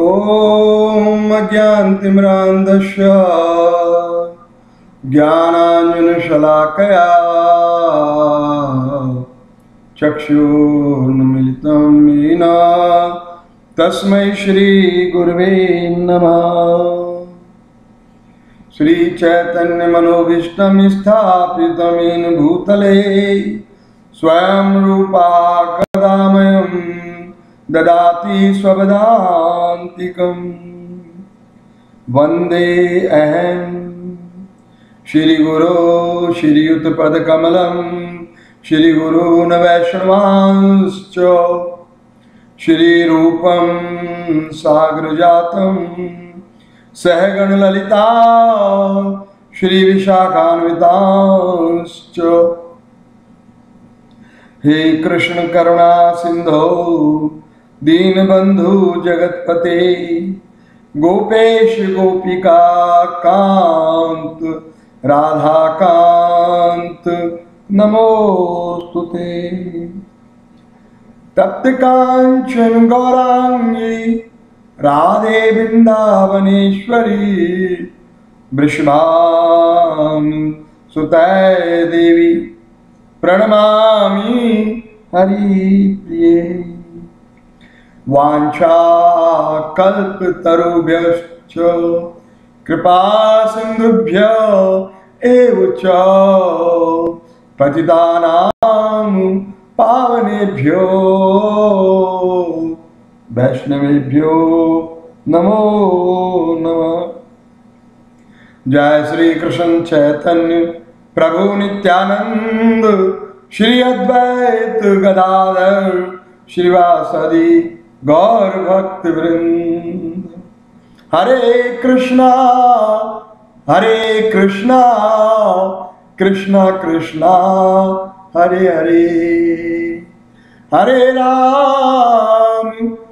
ॐ अज्ञानतिमिरान्धस्य ज्ञानाञ्जनशलाकया चक्षुरुन्मिलितं येन तस्मै श्रीगुरवे नमः। श्रीचैतन्यमनोभीष्टं स्थापितं येन भूतले स्वयं रूपा कदामयं ददाति स्वपदान्तिकम्। वन्दे अहं श्रीगुरो श्रीयुतपदकमलं श्रीगुरून् वैष्णवांश्च श्रीरूपं साग्रजातं सहगणललिता श्रीविशाखान्वितांश्च। हे कृष्ण करुणा सिंधो दीनबंधु जगतपते गोपेश गोपिका कांत राधा कांत नमोस्तुते। तप्त कांचन गौरांगी राधे वृंदावनेश्वरी वृषभानुसुते देवी प्रणमामि हरिप्रिये। वाञ्छाकल्पतरुभ्यश्च कृपा सिन्धुभ्य एव च पतितानां पावनेभ्यो वैष्णवेभ्यो नमो नमः। जय श्री कृष्ण चैतन्य प्रभु नित्यानंद श्री अद्वैत गदाधर श्रीवासदि गौर भक्त वृंद। हरे कृष्णा कृष्णा कृष्णा हरे हरे, हरे राम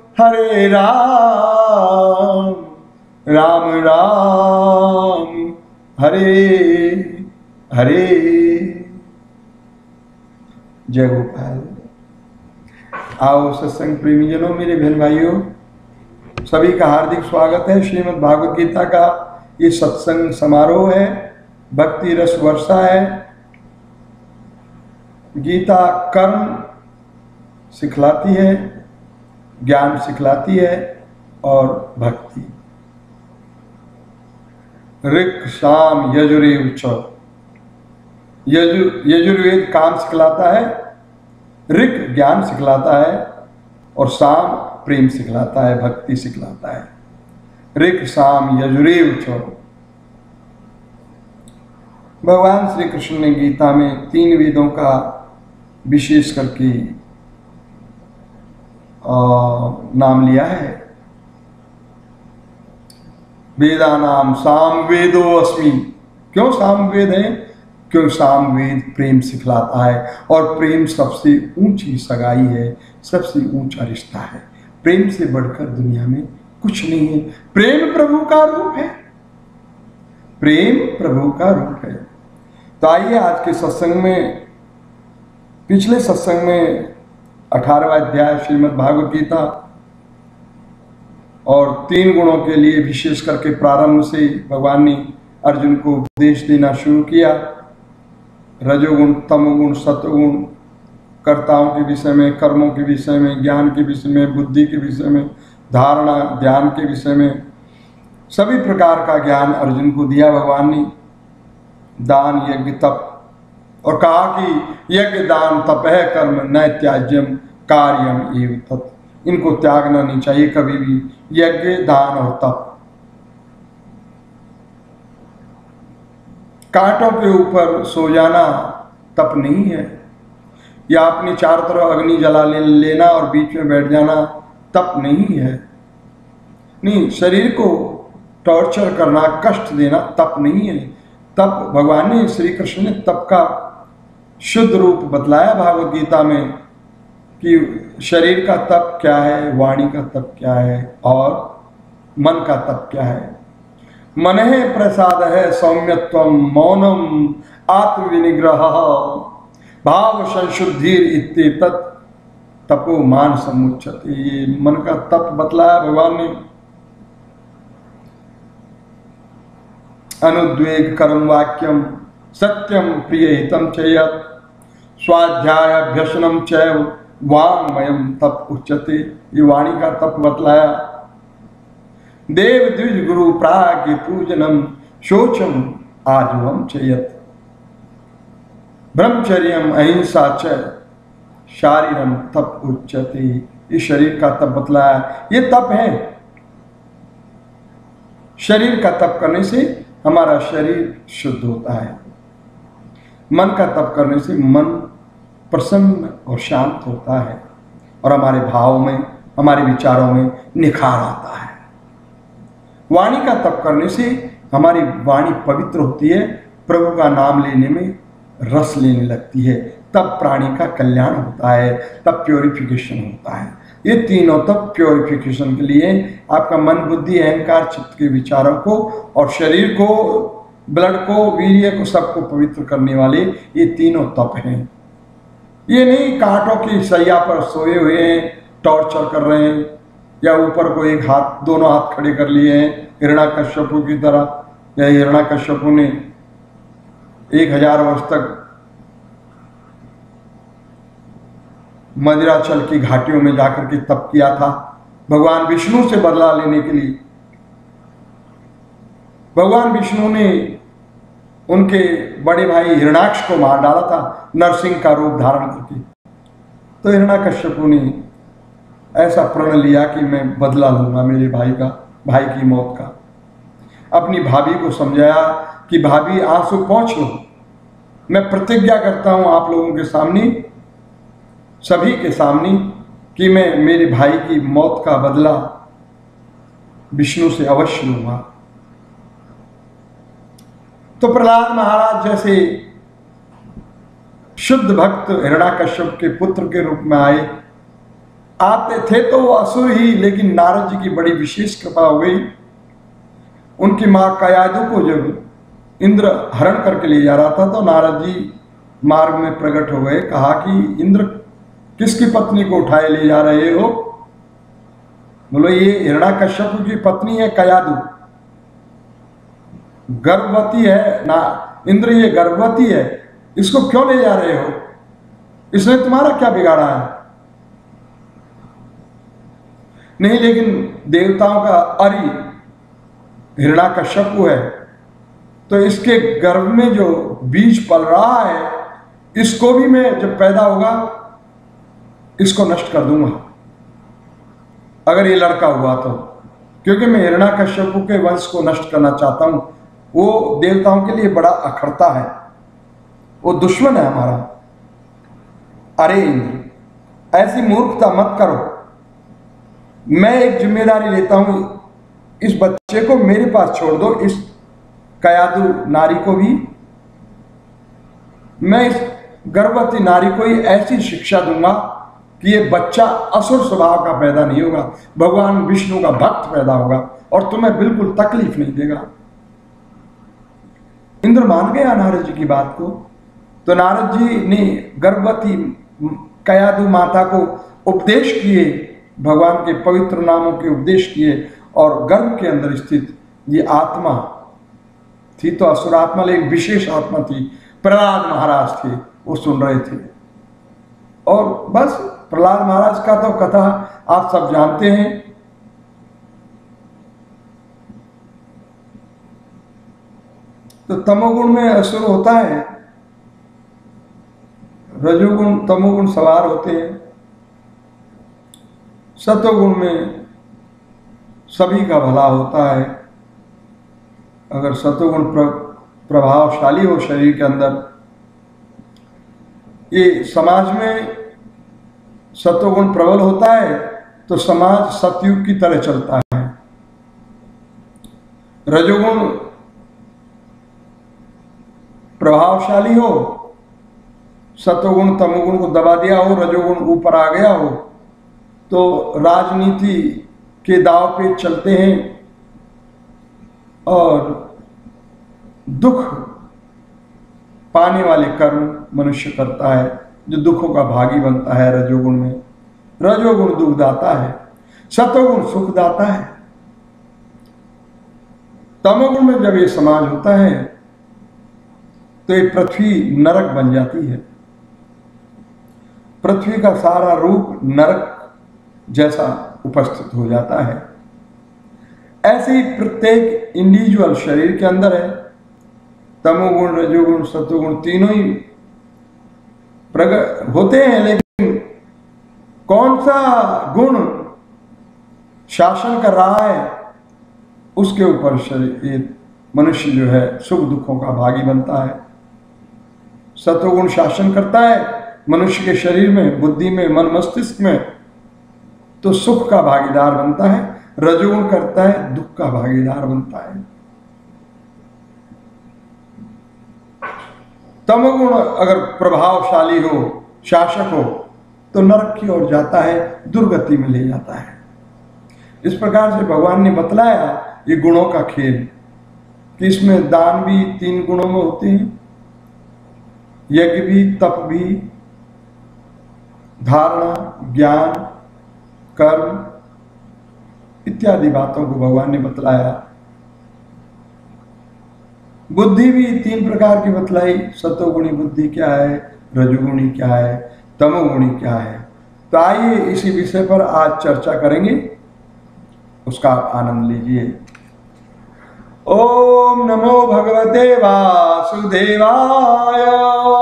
राम राम हरे हरे। जय गोपाल। आओ सत्संग प्रेमीजनों, मेरे बहन भाइयों, सभी का हार्दिक स्वागत है। श्रीमद् भागवत गीता का ये सत्संग समारोह है, भक्ति रस वर्षा है। गीता कर्म सिखलाती है, ज्ञान सिखलाती है और भक्ति। ऋक् साम यजुरेव च। यजुर्वेद काम सिखलाता है, ऋक् ज्ञान सिखलाता है और साम प्रेम सिखलाता है, भक्ति सिखलाता है। ऋक् साम यजुरेव च। भगवान श्री कृष्ण ने गीता में 3 वेदों का विशेष करके नाम लिया है। वेदानाम सामवेदो अस्मि। क्यों सामवेद है? क्यों सामवेद प्रेम सिखलाता है और प्रेम सबसे ऊंची सगाई है, सबसे ऊंचा रिश्ता है। प्रेम से बढ़कर दुनिया में कुछ नहीं है। प्रेम प्रभु का रूप है, प्रेम प्रभु का रूप है। तो आइए आज के सत्संग में, पिछले सत्संग में 18वां अध्याय श्रीमद् भागवत गीता और 3 गुणों के लिए विशेष करके प्रारंभ से भगवान ने अर्जुन को उपदेश देना शुरू किया। रजोगुण, तमोगुण, सत्वगुण, कर्ताओं के विषय में, कर्मों के विषय में, ज्ञान के विषय में, बुद्धि के विषय में, धारणा ध्यान के विषय में, सभी प्रकार का ज्ञान अर्जुन को दिया भगवान ने। दान यज्ञ तप, और कहा कि यज्ञ दान तप है कर्म न त्याज्यम कार्यम एव तत्। इनको त्यागना नहीं चाहिए कभी भी, यज्ञ दान और तप। कांटों के ऊपर सो जाना तप नहीं है, या अपनी चारों तरफ अग्नि जला लेना और बीच में बैठ जाना तप नहीं है। नहीं, शरीर को टॉर्चर करना, कष्ट देना तप नहीं है। तप, भगवान ने, श्री कृष्ण ने तप का शुद्ध रूप बतलाया भागवत गीता में कि शरीर का तप क्या है, वाणी का तप क्या है और मन का तप क्या है। मन है प्रसाद है सौम्यत्वम मौनम आत्मविनिग्रह भाव संशुद्धिर इत्येतत् तपो मान समुच्यते। ये मन का तप बतलाया भगवान ने। अनुद्वेग करम वाक्यम सत्यम प्रिय हितम च यत् स्वाध्याय अभ्यसनम चैव वाङ्मयम तप उच्यते। ये वाणी का तप बतलाया। देव द्विज गुरु प्राज्ञ पूजनम शोचम आजुवम च यत् ब्रह्मचर्यम अहिंसा च शारीरम तप उच्यते। इस शरीर का तप बतलाया। ये तप है। शरीर का तप करने से हमारा शरीर शुद्ध होता है। मन का तप करने से मन प्रसन्न और शांत होता है और हमारे भाव में, हमारे विचारों में निखार आता है। वाणी का तप करने से हमारी वाणी पवित्र होती है, प्रभु का नाम लेने में रस लेने लगती है, तब प्राणी का कल्याण होता है, तब प्योरिफिकेशन होता है। ये तीनों तब प्योरिफिकेशन के लिए आपका मन, बुद्धि, अहंकार, चित्त के विचारों को और शरीर को, ब्लड को, वीर्य को, सबको पवित्र करने वाले ये तीनों तप हैं। ये नहीं कांटों की सैया पर सोए हुए हैं, टॉर्चर कर रहे हैं, या ऊपर को एक हाथ, दोनों हाथ खड़े कर लिए हैं हिरण्याकश्यपु की तरह। या हिरण्याकश्यपु ने 1000 वर्ष तक मदिराचल की घाटियों में जाकर के तप किया था भगवान विष्णु से बदला लेने के लिए। भगवान विष्णु ने उनके बड़े भाई हिरण्याक्ष को मार डाला था नरसिंह का रूप धारण करके। तो हिरण्याकश्यपु ने ऐसा प्रण लिया कि मैं बदला लूंगा मेरे भाई की मौत का। अपनी भाभी को समझाया कि भाभी आंसू पोंछ लो, मैं प्रतिज्ञा करता हूं आप लोगों के सामने, सभी के सामने, कि मैं मेरे भाई की मौत का बदला विष्णु से अवश्य लूंगा। तो प्रहलाद महाराज जैसे शुद्ध भक्त हिरण्याकश्यप के पुत्र के रूप में आते थे तो वो असुर ही, लेकिन नारद जी की बड़ी विशेष कृपा हो गई। उनकी मां कयादु को जब इंद्र हरण करके ले जा रहा था तो नारद जी मार्ग में प्रकट हो गए। कहा कि इंद्र किसकी पत्नी को उठाए ले जा रहे हो? बोलो ये हिरण्याकश्यप की पत्नी है कयादु, गर्भवती है ना। इंद्र ये गर्भवती है, इसको क्यों ले जा रहे हो? इसने तुम्हारा क्या बिगाड़ा है? नहीं, लेकिन देवताओं का अरि हिरण्याकश्यप है, तो इसके गर्भ में जो बीज पल रहा है, इसको भी मैं जब पैदा होगा इसको नष्ट कर दूंगा अगर ये लड़का हुआ तो, क्योंकि मैं हिरण्याकश्यप के वंश को नष्ट करना चाहता हूं। वो देवताओं के लिए बड़ा अखड़ता है, वो दुश्मन है हमारा। अरे इंद्र, ऐसी मूर्खता मत करो, मैं एक जिम्मेदारी लेता हूं, इस बच्चे को मेरे पास छोड़ दो, इस कयादु नारी को भी, मैं इस गर्भवती नारी को ही ऐसी शिक्षा दूंगा कि ये बच्चा असुर स्वभाव का पैदा नहीं होगा, भगवान विष्णु का भक्त पैदा होगा और तुम्हें बिल्कुल तकलीफ नहीं देगा। इंद्र मान गया नारद जी की बात को। तो नारद जी ने गर्भवती कयादु माता को उपदेश किए, भगवान के पवित्र नामों के उपदेश किए, और गर्भ के अंदर स्थित ये आत्मा थी, तो असुर आत्मा एक विशेष आत्मा थी, प्रहलाद महाराज थे, वो सुन रहे थे। और बस प्रहलाद महाराज का तो कथा आप सब जानते हैं। तो तमोगुण में असुर होता है, रजोगुण तमोगुण सवार होते हैं, सतोगुण में सभी का भला होता है। अगर सतोगुण प्रभावशाली हो शरीर के अंदर, ये समाज में सतोगुण प्रबल होता है तो समाज सतयुग की तरह चलता है। रजोगुण प्रभावशाली हो, सतोगुण तमोगुण को दबा दिया हो, रजोगुण ऊपर आ गया हो, तो राजनीति के दाव पे चलते हैं और दुख पाने वाले कर्म मनुष्य करता है, जो दुखों का भागी बनता है। रजोगुण में, रजोगुण दुख दाता है, सतोगुण सुख दाता है। तमोगुण में जब ये समाज होता है तो ये पृथ्वी नरक बन जाती है। पृथ्वी का सारा रूप नरक जैसा उपस्थित हो जाता है। ऐसे ही प्रत्येक इंडिविजुअल शरीर के अंदर है तमोगुण, रजोगुण, सत्वगुण, तीनों ही प्रकट होते हैं, लेकिन कौन सा गुण शासन कर रहा है उसके ऊपर शरीर मनुष्य जो है सुख दुखों का भागी बनता है। सत्वगुण शासन करता है मनुष्य के शरीर में, बुद्धि में, मन मस्तिष्क में, तो सुख का भागीदार बनता है। रजोगुण करता है दुख का भागीदार बनता है। तमोगुण अगर प्रभावशाली हो, शासक हो, तो नरक की ओर जाता है, दुर्गति में ले जाता है। इस प्रकार से भगवान ने बतलाया ये गुणों का खेल कि इसमें दान भी 3 गुणों में होते हैं, यज्ञ भी, तप भी, धारणा, ज्ञान, कर्म इत्यादि बातों को भगवान ने बतलाया। बुद्धि भी 3 प्रकार की बतलाई। सतोगुणी बुद्धि क्या है, रजोगुणी क्या है, तमोगुणी क्या है। तो आइए इसी विषय पर आज चर्चा करेंगे, उसका आनंद लीजिए। ओम नमो भगवते वासुदेवाय।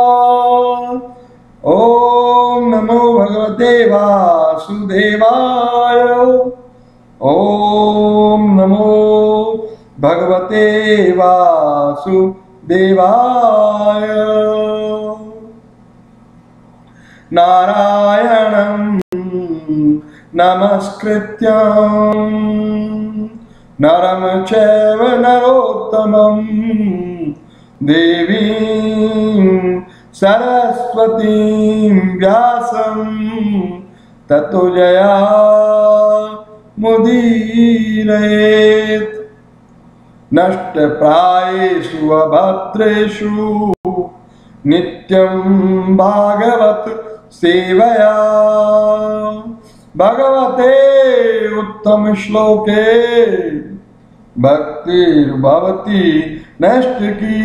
ओम नमो भगवते वासुदेवाय। ओम नमो भगवते वासुदेवाय। नारायणं नमस्कृत्यं नरं चैव नरोत्तमं देवीं सरस्वतीं व्यासं ततो जया मुदीरयेत्। नष्टप्रायेषु अभद्रेषु नित्यं भागवत सेवया। भगवते उत्तम श्लोके भक्तिर्भवति नैष्ठिकी।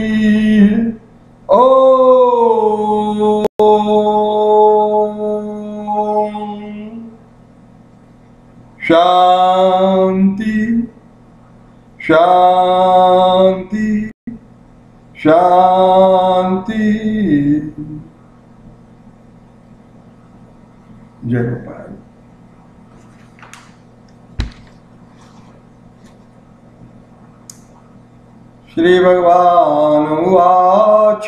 ओम शांति शांति शांति। जय गोपाल। श्री भगवान उवाच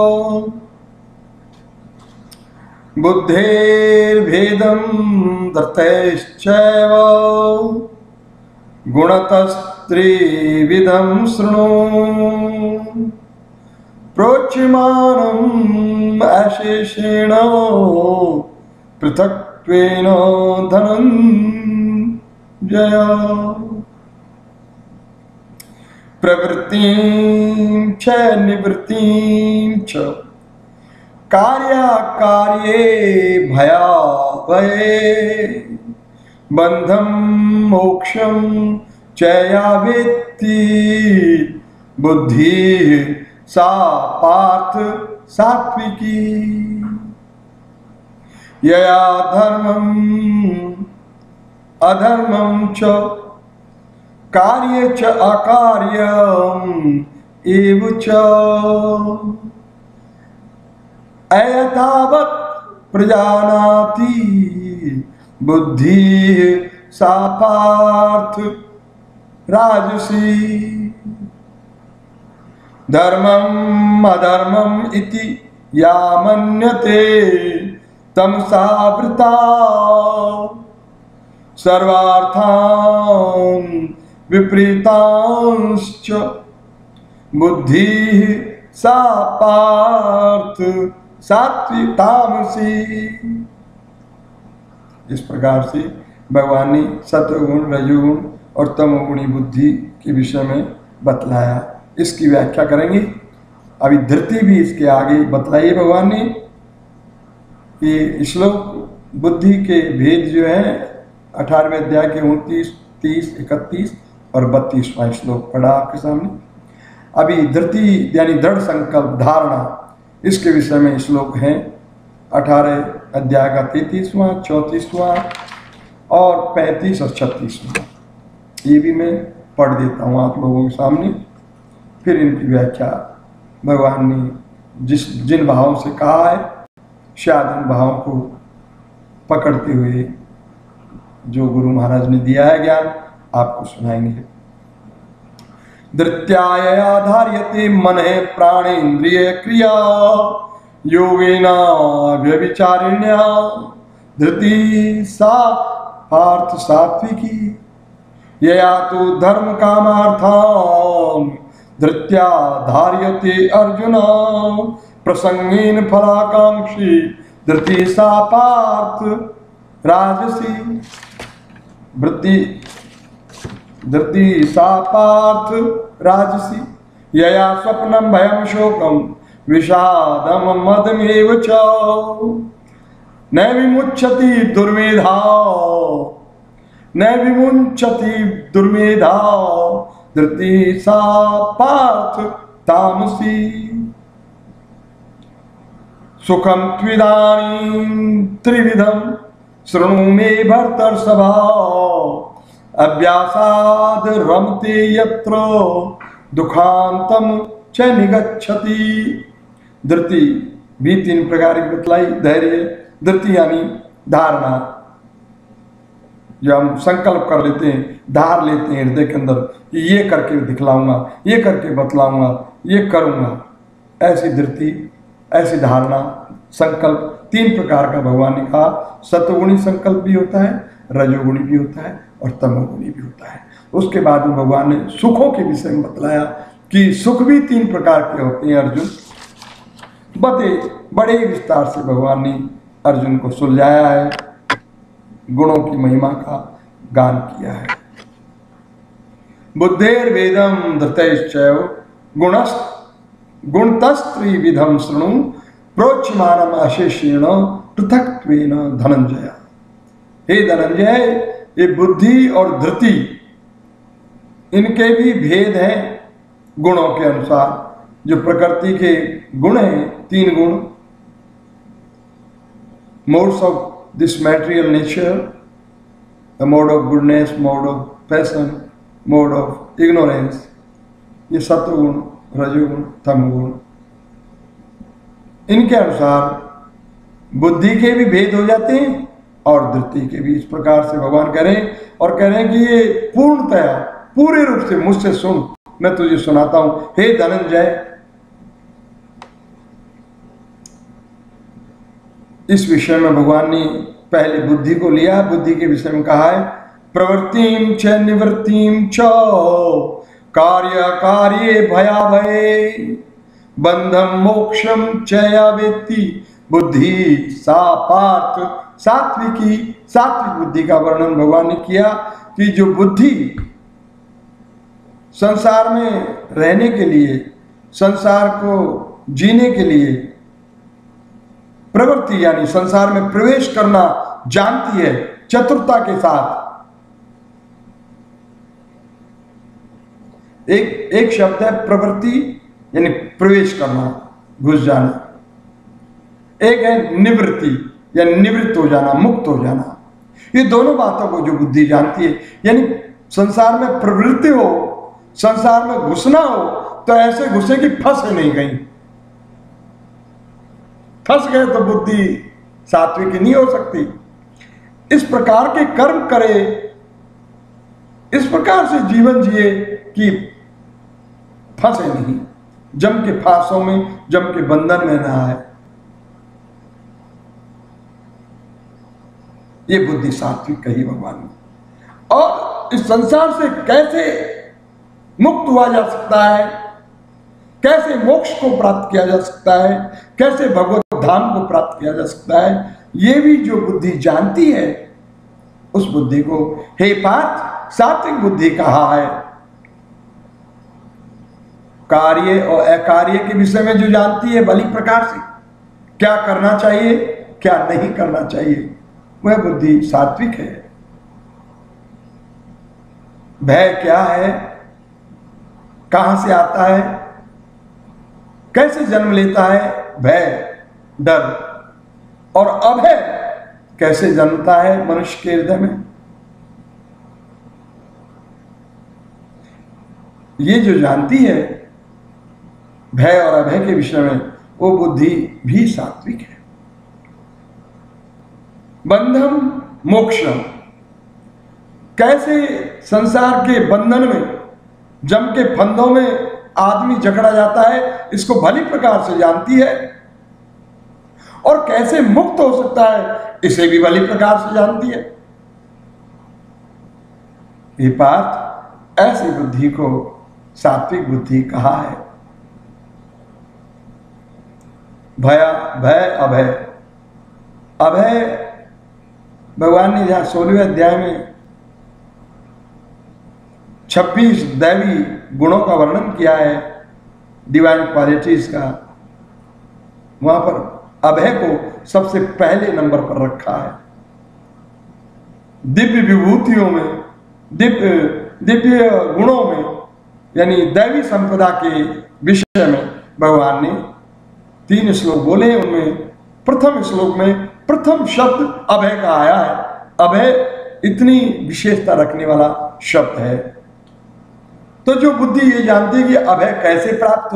बुद्धेर्भेदं धर्तैश्चैव गुणतस्त्रिविधं शृणु। प्रोच्यमानम् अशेषेण पृथक्त्वेन धनञ्जय। प्रवृत्तिं च निवृत्तिं च कार्याकार्ये भयाभये। बंधं मोक्षं च या वेत्ति बुद्धि सा पार्थ सात्विकी। यया धर्मं अधर्मं च कार्ये च अकार्यम् एव च अयथावत् प्रजानाति बुद्धि सा पार्थ राजसी। धर्मम् अधर्मम् इति या मन्यते तमसा वृता। सर्वार्थान् विपरीतांश्च बुद्धि सा पार्थ सात्विक-तामसी। इस प्रकार से भगवान ने सत्वगुण, रजोगुण और तमोगुणी बुद्धि के विषय में बतलाया। इसकी व्याख्या करेंगे। अभी धृति भी इसके आगे बतलाई भगवान ने। ये श्लोक बुद्धि के भेद जो है 18वें अध्याय के 29, 30, 31 और 32वां श्लोक पढ़ा आपके सामने। अभी धृति यानी दृढ़ संकल्प धारणा, इसके विषय में श्लोक हैं 18 अध्याय का 33वां, 34वां और 35 और 36वां। ये भी मैं पढ़ देता हूँ आप लोगों के सामने, फिर इनकी व्याख्या भगवान ने जिन भावों से कहा है, शायद उन भावों को पकड़ते हुए जो गुरु महाराज ने दिया है ज्ञान आपको सुनाएंगे। धृत्याया धार्यते मनः प्राणेन्द्रिय क्रिया योगेना व्यभिचारिण्या धृति सा पार्थ सात्विकी यया तो धर्म कामार्थान धृत्या धार्यते अर्जुन प्रसंगेन फलाकांक्षी धृति सा पार्थ राजसी धृति सा पार्थ राजसी यया स्वप्नम भयम शोकम विषादम मदमेव च न विमुच्यति दुर्मेधा न विमुच्यति दुर्मेधा धृति सा पार्थ तामसी सुखम त्विदानीं त्रिविधम शृणु मे भर्तर्षभा अभ्यासाद रमते यत्र दुखांतम च निगच्छति। धृति भी 3 प्रकार की बतलाई। धैर्य, धृति यानी धारणा, जो हम संकल्प कर लेते हैं, धार लेते हैं हृदय के अंदर कि ये करके दिखलाऊंगा, ये करके बतलाऊंगा, ये करूंगा, ऐसी धृति, ऐसी धारणा, संकल्प 3 प्रकार का भगवान ने कहा। सतोगुणी संकल्प भी होता है, रजोगुणी भी होता है और तमोगुणी भी होता है। उसके बाद में भगवान ने सुखों के विषय में बतलाया कि सुख भी 3 प्रकार के होते हैं। अर्जुन बड़े विस्तार से भगवान ने अर्जुन को सुलझाया है, गुणों की महिमा का गान किया है। बुद्धेर वेदम धृतैश्चैव गुणतस्त्रिविधम शृणु प्रोच्यमानम अशेषेण पृथक्त्वेन धनंजय। हे धनंजय, ये बुद्धि और धृति इनके भी भेद हैं गुणों के अनुसार। जो प्रकृति के गुण हैं, 3 गुण, modes of this material nature, the mode of goodness, mode of passion, mode of ignorance, ये सत्वगुण, रजोगुण, तमोगुण। इनके अनुसार बुद्धि के भी भेद हो जाते हैं और धृति के भी। इस प्रकार से भगवान कह रहे हैं और कह रहे हैं कि ये पूर्णतया पूरे रूप से मुझसे सुन, मैं तुझे सुनाता हूं। हे धनंजय, इस विषय में भगवान ने पहले बुद्धि को लिया, बुद्धि के विषय में कहा है प्रवृत्तिम च निवृत्तिम च कार्य कार्ये भयाभये बंधम मोक्षम च या वेत्ति बुद्धि सा पार्थ सात्विकी। सात्विक बुद्धि का वर्णन भगवान ने किया कि जो बुद्धि संसार में रहने के लिए, संसार को जीने के लिए, प्रवृत्ति यानी संसार में प्रवेश करना जानती है चतुरता के साथ। एक शब्द है प्रवृत्ति यानी प्रवेश करना, घुस जाना। एक है निवृत्ति यानी निवृत्त हो जाना, मुक्त हो जाना। ये दोनों बातों को जो बुद्धि जानती है, यानी संसार में प्रवृत्ति हो, संसार में घुसना हो, तो ऐसे घुसे कि फंसे नहीं कहीं। फंस गए तो बुद्धि सात्विक नहीं हो सकती। इस प्रकार के कर्म करे, इस प्रकार से जीवन जिए कि फंसे नहीं, जम के फांसों में, जम के बंधन में ना आए। ये बुद्धि सात्विक कही भगवान ने। और इस संसार से कैसे मुक्त हुआ जा सकता है, कैसे मोक्ष को प्राप्त किया जा सकता है, कैसे भगवत धाम को प्राप्त किया जा सकता है, ये भी जो बुद्धि जानती है, उस बुद्धि को हे पार्थ सात्विक बुद्धि कहा है। कार्य और अकार्य के विषय में जो जानती है भली प्रकार से, क्या करना चाहिए क्या नहीं करना चाहिए, वह बुद्धि सात्विक है। भय क्या है, कहां से आता है, कैसे जन्म लेता है भय, डर, और अभय कैसे जन्मता है मनुष्य के हृदय में। ये जो जानती है भय और अभय के विषय में, वो बुद्धि भी सात्विक है। बंधम मोक्षम, कैसे संसार के बंधन में, जम के फंदों में आदमी जकड़ा जाता है, इसको भली प्रकार से जानती है, और कैसे मुक्त हो सकता है, इसे भी भली प्रकार से जानती है। ये पार्थ, ऐसी बुद्धि को सात्विक बुद्धि कहा है। भय अभय, अभय भगवान ने जहां 16वें अध्याय में 26 दैवी गुणों का वर्णन किया है, डिवाइन क्वालिटीज का, वहां पर अभय को सबसे पहले नंबर पर रखा है। दिव्य विभूतियों में, दिव्य गुणों में, यानी दैवी संपदा के विषय में भगवान ने 3 श्लोक बोले। उनमें प्रथम श्लोक में प्रथम शब्द अभय का आया है। अभय इतनी विशेषता रखने वाला शब्द है। तो जो बुद्धि ये जानती है कि अभय कैसे प्राप्त हो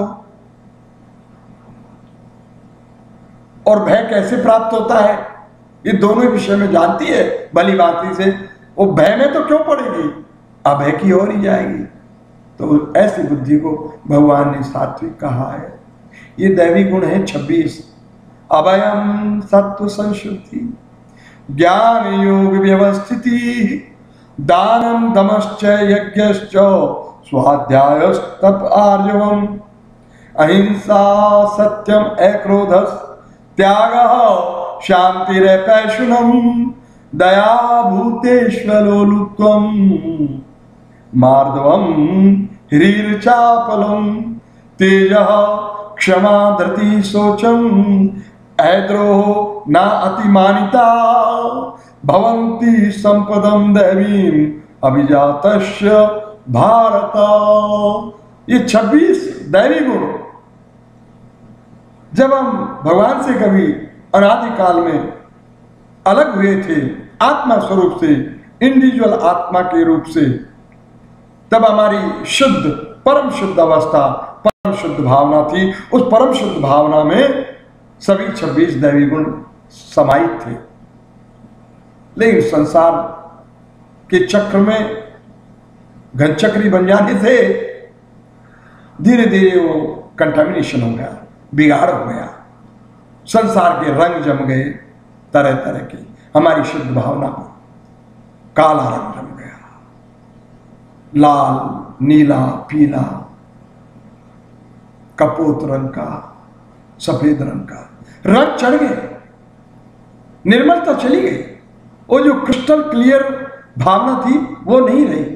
और भय कैसे प्राप्त होता है, ये दोनों विषय में जानती है भली भांति से, वो भय में तो क्यों पड़ेगी, अभय की ओर ही जाएगी। तो ऐसी बुद्धि को भगवान ने सात्विक कहा है। ये दैवी गुण है 26। अभयम सत्व संशुद्धि, ज्ञान योग व्यवस्थिति, दानम दमश्च यज्ञश्च, स्वाध्यायस्तप आर्जवम, अहिंसा सत्यम अक्रोधस, त्यागः शांतिरपैशुनम, दया भूतेष्वलोलुत्वम, मार्दवम ह्रीर्चापलम, तेजः क्षमा धृति शोचम, ऐद्रोह न अतिमानिता, भवन्ति संपदम दैवीम अभिजातस्य भारत। ये 26 दैवी गुण जब हम भगवान से कभी अनादिकाल में अलग हुए थे आत्मा स्वरूप से, इंडिविजुअल आत्मा के रूप से, तब हमारी शुद्ध परम शुद्ध अवस्था, परम शुद्ध भावना थी। उस परम शुद्ध भावना में सभी 26 दैवी गुण समाहित थे। लेकिन संसार के चक्र में घनचक्री बन जाने से धीरे धीरे वो कंटामिनेशन हो गया, बिगाड़ हो गया, संसार के रंग जम गए तरह तरह के, हमारी शुद्ध भावना पर काला रंग जम गया, लाल, नीला, पीला, कपोत रंग का, सफेद रंग का रंग चढ़ गए, निर्मलता चली गई। वो जो क्रिस्टल क्लियर भावना थी वो नहीं रही।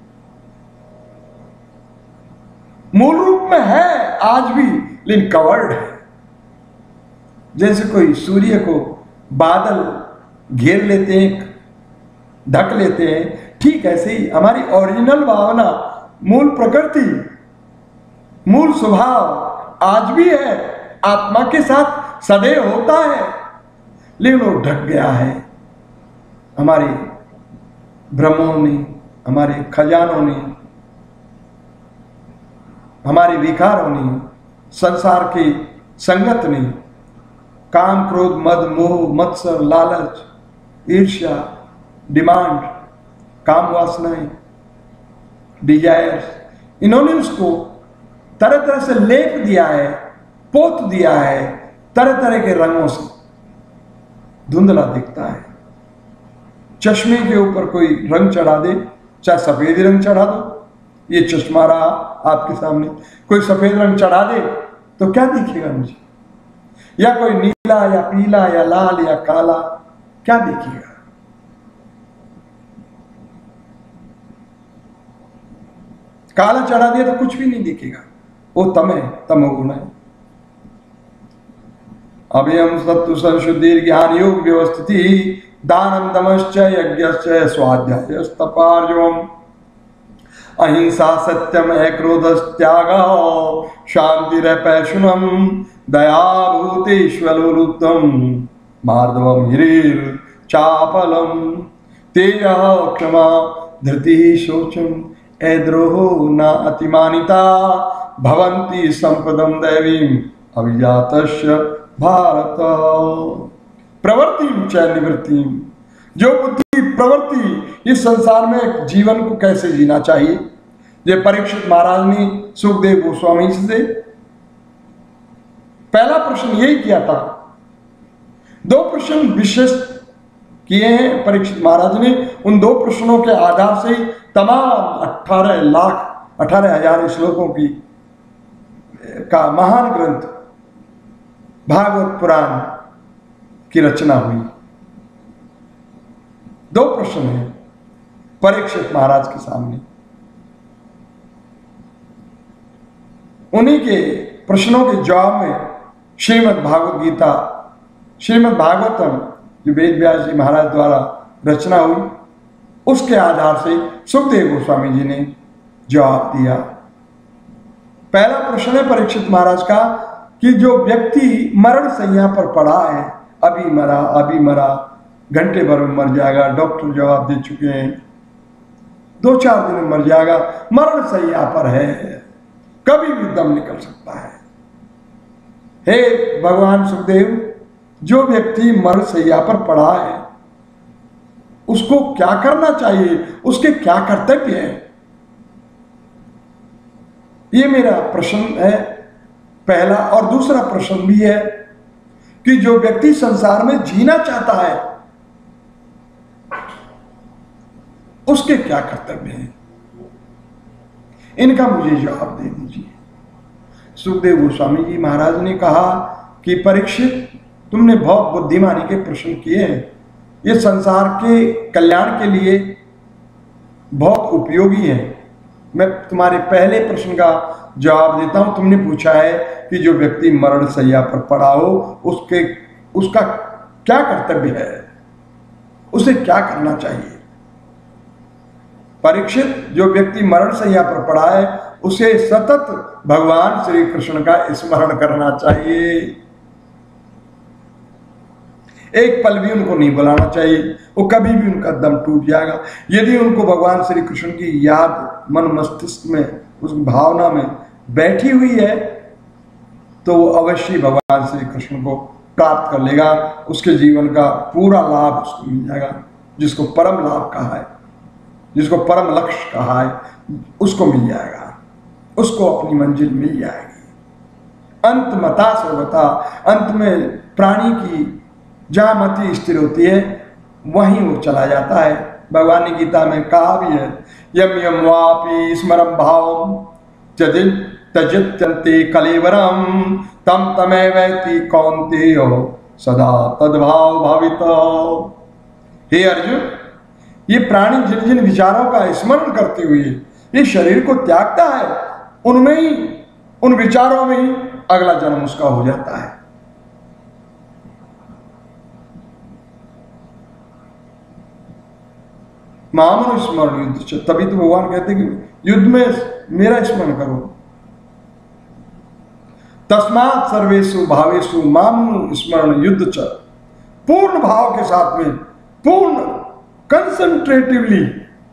मूल रूप में है आज भी, लेकिन कवर्ड है। जैसे कोई सूर्य को बादल घेर लेते हैं, ढक लेते हैं, ठीक ऐसे ही हमारी ओरिजिनल भावना, मूल प्रकृति, मूल स्वभाव आज भी है, आत्मा के साथ सदैव होता है, लेकिन वो ढक गया है हमारे भ्रमों ने, हमारे खजानों ने, हमारे विकारों ने, संसार की संगत ने, काम, क्रोध, मद, मोह, मत्सर, लालच, ईर्ष्या, डिमांड, काम वासनाएं, डिजायर्स, इन्होंने उसको तरह तरह से लेप दिया है, पोत दिया है, तरह तरह के रंगों से धुंधला दिखता है। चश्मे के ऊपर कोई रंग चढ़ा दे, चाहे सफेद रंग चढ़ा दो, ये चश्मा रहा आपके सामने, कोई सफेद रंग चढ़ा दे तो क्या दिखेगा मुझे, या कोई नीला या पीला या लाल या काला, क्या दिखेगा? काला चढ़ा दिया तो कुछ भी नहीं दिखेगा, वो तम है, तमोगुण है। अभयम सत्व संशुद्धि ज्ञान योग व्यवस्थिति, दानम दमश्च यज्ञश्च स्वाध्यायस्तपार्जवम, अहिंसा सत्यम अक्रोध त्याग शांतिरपैशुनम दया भूतेष्वलुरुद्धम मार्दवम हिरीर चापलम तेज क्षमा धृति शोचम एद्रोहो न अतिमानिता भवन्ति संपदम दैवीम अभिजातस्य भारत। प्रवृत्ति च निवृत्ति, जो बुद्धि प्रवृत्ति इस संसार में जीवन को कैसे जीना चाहिए, ये परीक्षित महाराज ने सुखदेव गोस्वामी से पहला प्रश्न यही किया था। दो प्रश्न विशेष किए हैं परीक्षित महाराज ने। उन दो प्रश्नों के आधार से तमाम 18,00,000 श्लोकों की का महान ग्रंथ भागवत पुराण की रचना हुई। दो प्रश्न हैं परीक्षित महाराज के सामने। उन्हीं के प्रश्नों के जवाब में श्रीमद् भागवत गीता, श्रीमद् भागवतम जो वेद व्यास जी महाराज द्वारा रचना हुई, उसके आधार से सुखदेव गोस्वामी जी ने जवाब दिया। पहला प्रश्न है परीक्षित महाराज का कि जो व्यक्ति मरण शैया पर पड़ा है, अभी मरा, घंटे भर में मर जाएगा, डॉक्टर जवाब दे चुके हैं, 2-4 दिन में मर जाएगा, मरण शैया पर है, कभी भी दम निकल सकता है। हे भगवान सुखदेव, जो व्यक्ति मरण शैया पर पड़ा है उसको क्या करना चाहिए, उसके क्या कर्तव्य है, ये मेरा प्रश्न है पहला। और दूसरा प्रश्न भी है कि जो व्यक्ति संसार में जीना चाहता है उसके क्या कर्तव्य हैं, इनका मुझे जवाब दे दीजिए। सुखदेव गोस्वामी जी महाराज ने कहा कि परीक्षित, तुमने बहुत बुद्धिमानी के प्रश्न किए हैं, ये संसार के कल्याण के लिए बहुत उपयोगी है। मैं तुम्हारे पहले प्रश्न का जवाब देता हूं। तुमने पूछा है कि जो व्यक्ति मरण शैया पर पड़ा हो उसका क्या कर्तव्य है, उसे क्या करना चाहिए। परीक्षित, जो व्यक्ति मरण शैया पर पड़ा है उसे सतत भगवान श्री कृष्ण का स्मरण करना चाहिए। एक पल भी उनको नहीं बुलाना चाहिए, वो कभी भी उनका दम टूट जाएगा। यदि उनको भगवान श्री कृष्ण की याद मन मस्तिष्क में, उस भावना में बैठी हुई है तो वो अवश्य भगवान श्री कृष्ण को प्राप्त कर लेगा, उसके जीवन का पूरा लाभ उसको मिल जाएगा। जिसको परम लाभ कहा है, जिसको परम लक्ष्य कहा है, उसको मिल जाएगा, उसको अपनी मंजिल मिल जाएगी। अंत मता सर्वथा, अंत में प्राणी की जहां मति स्थिर होती है वहीं वो चला जाता है। भगवान ने गीता में कहा भी है, यम यम वापि स्मरम भावम त्यजत्यन्ते कलेवरम तम तमेवैति कौन्तेयो सदा तद्भाव भावित। हे अर्जुन, ये प्राणी जिन जिन विचारों का स्मरण करते हुए ये शरीर को त्यागता है, उनमें ही, उन विचारों में ही अगला जन्म उसका हो जाता है। मामनु स्मरण युद्ध, तभी तो भगवान कहते हैं कि युद्ध में मेरा स्मरण करो। तस्मात् सर्वेषु भावेषु मामनु स्मरण युद्ध च, पूर्ण भाव के साथ में, पूर्ण कंसंट्रेटिवली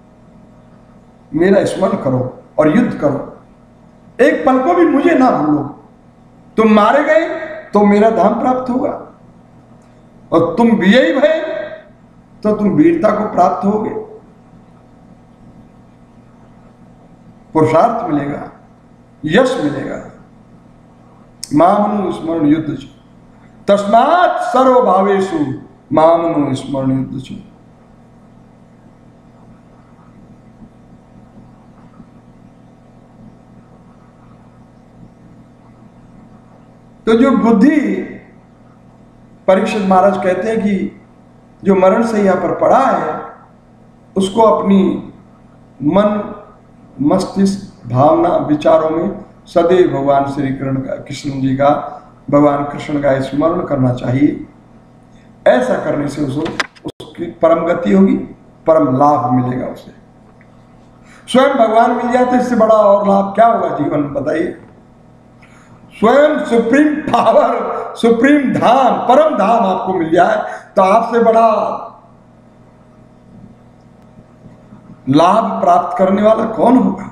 मेरा स्मरण करो और युद्ध करो। एक पल को भी मुझे ना भूलो। तुम मारे गए तो मेरा धाम प्राप्त होगा, और तुम विजयी भय तो तुम वीरता को प्राप्त होगे, पुरुषार्थ मिलेगा, यश मिलेगा। मामनु स्मरण युद्ध च, तस्मात् सर्वभावेषु मामनु स्मरण युद्ध च। तो जो बुद्धि, परीक्षित महाराज कहते हैं कि जो मरण शैया पर पड़ा है उसको अपनी मन मस्तिष्क भावना विचारों में सदैव भगवान श्री कृष्ण जी का, भगवान कृष्ण का स्मरण करना चाहिए। ऐसा करने से उसकी परम गति होगी, परम लाभ मिलेगा उसे। स्वयं भगवान मिल जाए तो इससे बड़ा और लाभ क्या होगा जीवन में, बताइए। स्वयं सुप्रीम पावर, सुप्रीम धाम, परम धाम आपको मिल जाए तो आपसे बड़ा लाभ प्राप्त करने वाला कौन होगा।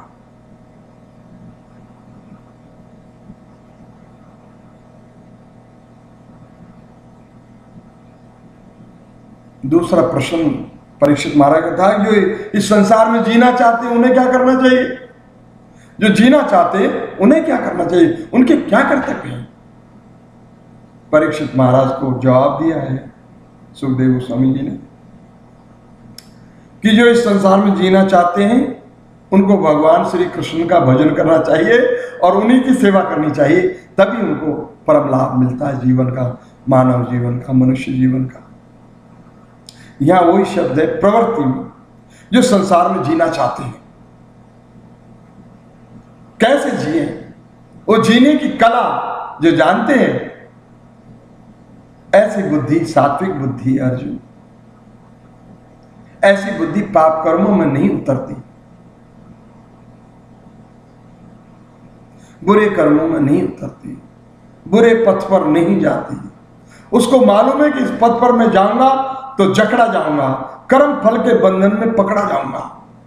दूसरा प्रश्न परीक्षित महाराज का था, जो इस संसार में जीना चाहते हैं उन्हें क्या करना चाहिए। जो जीना चाहते हैं उन्हें क्या करना चाहिए, उनके क्या कर्तव्य हैं। परीक्षित महाराज को जवाब दिया है सुखदेव गोस्वामी जी ने कि जो इस संसार में जीना चाहते हैं उनको भगवान श्री कृष्ण का भजन करना चाहिए और उन्हीं की सेवा करनी चाहिए, तभी उनको परम लाभ मिलता है जीवन का, मानव जीवन का, मनुष्य जीवन का। यहां वही शब्द है प्रवृत्ति में, जो संसार में जीना चाहते हैं कैसे जिए, वो जीने की कला जो जानते हैं, ऐसी बुद्धि सात्विक बुद्धि है अर्जुन। ऐसी बुद्धि पाप कर्मों में नहीं उतरती, बुरे कर्मों में नहीं उतरती, बुरे पथ पर नहीं जाती। उसको मालूम है कि इस पथ पर मैं जाऊंगा तो जकड़ा जाऊंगा, कर्म फल के बंधन में पकड़ा जाऊंगा,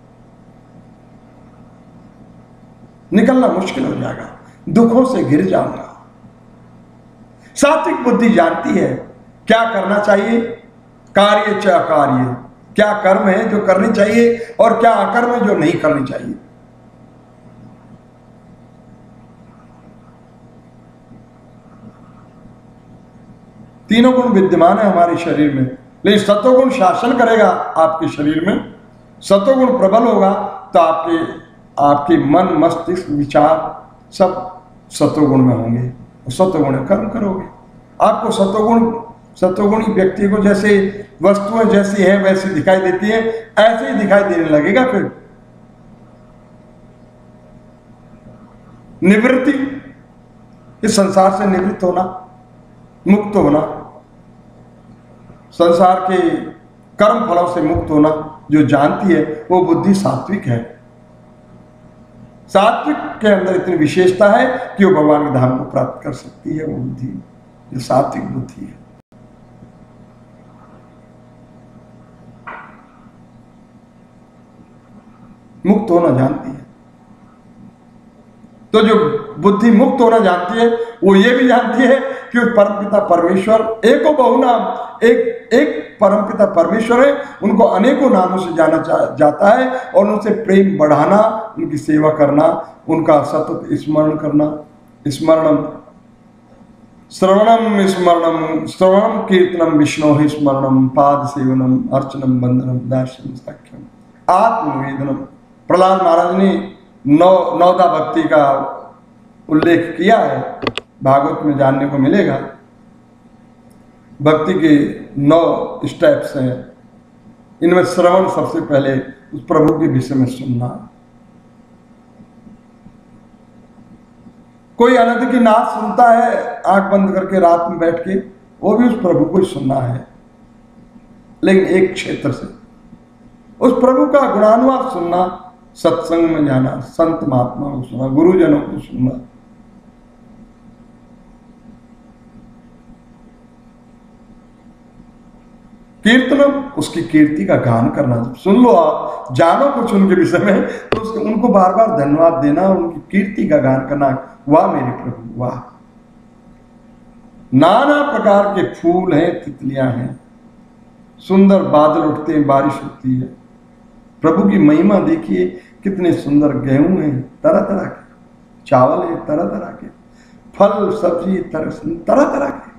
निकलना मुश्किल हो जाएगा, दुखों से घिर जाऊंगा। सात्विक बुद्धि जानती है क्या करना चाहिए, कार्य च अकार्य, क्या कर्म है जो करनी चाहिए और क्या अकर्म है जो नहीं करनी चाहिए। तीनों गुण विद्यमान है हमारे शरीर में, लेकिन सत्वगुण शासन करेगा आपके शरीर में। सत्वगुण प्रबल होगा तो आपके मन मस्तिष्क विचार सब सत्वगुण में होंगे, सत्वगुण कर्म करोगे। आपको सत्वगुणी व्यक्ति को जैसे वस्तुएं जैसी हैं वैसी दिखाई देती हैं, ऐसे ही दिखाई देने लगेगा। फिर निवृत्ति, इस संसार से निवृत्त होना, मुक्त होना, संसार के कर्म फलों से मुक्त होना जो जानती है वो बुद्धि सात्विक है। सात्विक के अंदर इतनी विशेषता है कि वो भगवान के धाम को प्राप्त कर सकती है। वो बुद्धि जो सात्विक बुद्धि है, मुक्त होना जानती है। तो जो बुद्धि मुक्त होना जानती है वो ये भी जानती है कि परमपिता परमेश्वर एको बहुनाम, एक परमपिता परमेश्वर है, उनको अनेकों नामों से जाना जाता है और उनसे प्रेम बढ़ाना, उनकी सेवा करना, उनका सतत स्मरण करना, स्मरणम श्रवणम स्मरणम श्रवणम कीर्तनम विष्णु स्मरणम पाद सेवनम अर्चनम बंदनम दास्यम साख्यम आत्मनिवेदनम। प्रहलाद महाराज ने नवदा भक्ति का उल्लेख किया है, भागवत में जानने को मिलेगा। भक्ति के 9 स्टेप्स हैं, इनमें श्रवण सबसे पहले उस प्रभु के विषय में सुनना। कोई अनंत की नाद सुनता है आंख बंद करके रात में बैठ के, वो भी उस प्रभु को ही सुनना है, लेकिन एक क्षेत्र से उस प्रभु का गुणानुवाद सुनना, सत्संग में जाना, संत महात्मा को सुनना, गुरुजनों को सुनना। कीर्तनम, उसकी कीर्ति का गान करना। सुन लो आप, जानो कुछ उनके विषय में तो उनको बार बार धन्यवाद देना, उनकी कीर्ति का गान करना। वाह मेरे प्रभु वाह, नाना प्रकार के फूल हैं, तितलियां हैं, सुंदर बादल उठते हैं, बारिश होती है। प्रभु की महिमा देखिए, कितने सुंदर गेहूं हैं तरह तरह के, चावल है तरह तरह के, फल सब्जी तरह तरह के,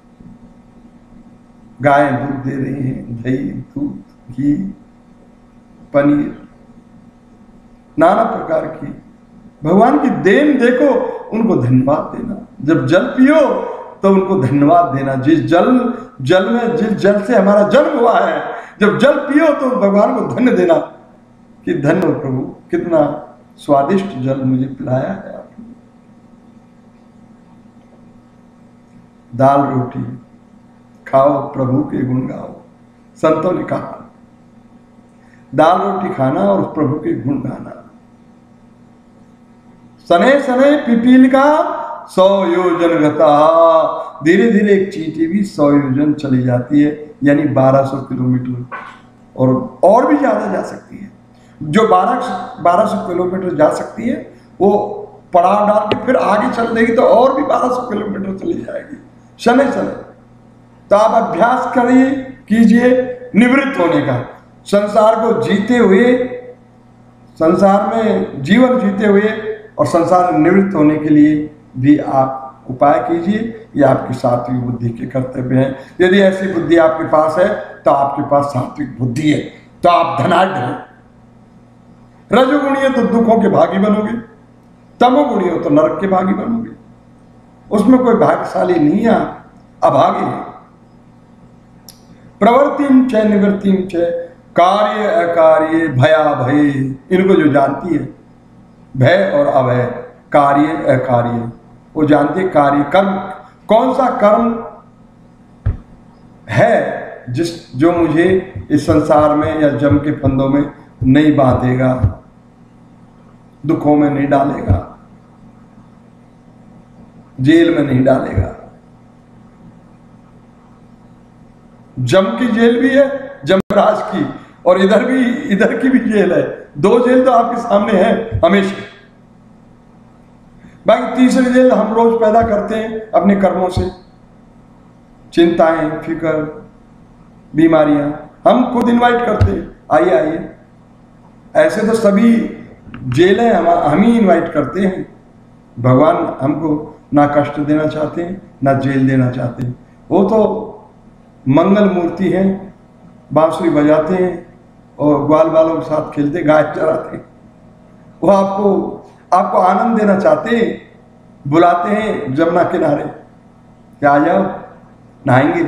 गाय दूध दे रही हैं, दही दूध घी पनीर, नाना प्रकार की भगवान की देन देखो, उनको धन्यवाद देना। जब जल पियो तो उनको धन्यवाद देना। जिस जल से हमारा जन्म हुआ है, जब जल पियो तो भगवान को धन्य देना कि धन्य हो प्रभु, कितना स्वादिष्ट जल मुझे पिलाया है आपने। दाल रोटी खाओ, प्रभु के गुण गाओ। संतों ने कहा दाल रोटी खाना और प्रभु के गुण गाना। शनैः शनैः पिपीलिका 100 योजन गता। धीरे धीरे एक चींटी भी 100 योजन चली जाती है, यानी 1200 किलोमीटर, और भी ज्यादा जा सकती है। जो 1200 किलोमीटर जा सकती है वो पड़ाव डाल के फिर आगे चल देगी तो और भी 1200 किलोमीटर चली जाएगी शनैः शनैः। तो आप अभ्यास करिए, कीजिए निवृत्त होने का, संसार को जीते हुए, संसार में जीवन जीते हुए और संसार में निवृत्त होने के लिए भी आप उपाय कीजिए। ये आपकी सात्विक बुद्धि के कर्तव्य हैं। यदि ऐसी बुद्धि आपके पास है तो आपके पास सात्विक बुद्धि है, तो आप धनाढ्य हैं। रजोगुणी है तो दुखों के भागी बनोगे, तमोगुणी हो तो नरक के भागी बनोगे। उसमें कोई भाग्यशाली नहीं है, अभागी है। प्रवृत्तिम च निवृत्तिम च कार्य अकार्य भया भय, इनको जो जानती है, भय और अभय, कार्य अकार्य, वो जानती है कार्य कर्म, कौन सा कर्म है जो मुझे इस संसार में या जम के फंदों में नहीं बांधेगा, दुखों में नहीं डालेगा, जेल में नहीं डालेगा। जम की जेल भी है, जमराज की, और इधर की भी जेल है। 2 जेल तो आपके सामने है हमेशा। बाकी तीसरी जेल हम रोज पैदा करते हैं अपने कर्मों से, चिंताएं, फिक्र, बीमारियां, हम खुद इनवाइट करते हैं, आइए आइए। ऐसे तो सभी जेलें हम ही इनवाइट करते हैं। भगवान हमको ना कष्ट देना चाहते हैं, ना जेल देना चाहते हैं। वो तो मंगल मूर्ति हैं, बांसुरी बजाते हैं और ग्वाल बालों के साथ खेलते, गाय चराते हैं। वो आपको आनंद देना चाहते हैं, बुलाते हैं जमुना किनारे कि आ जाओ नहाएंगे।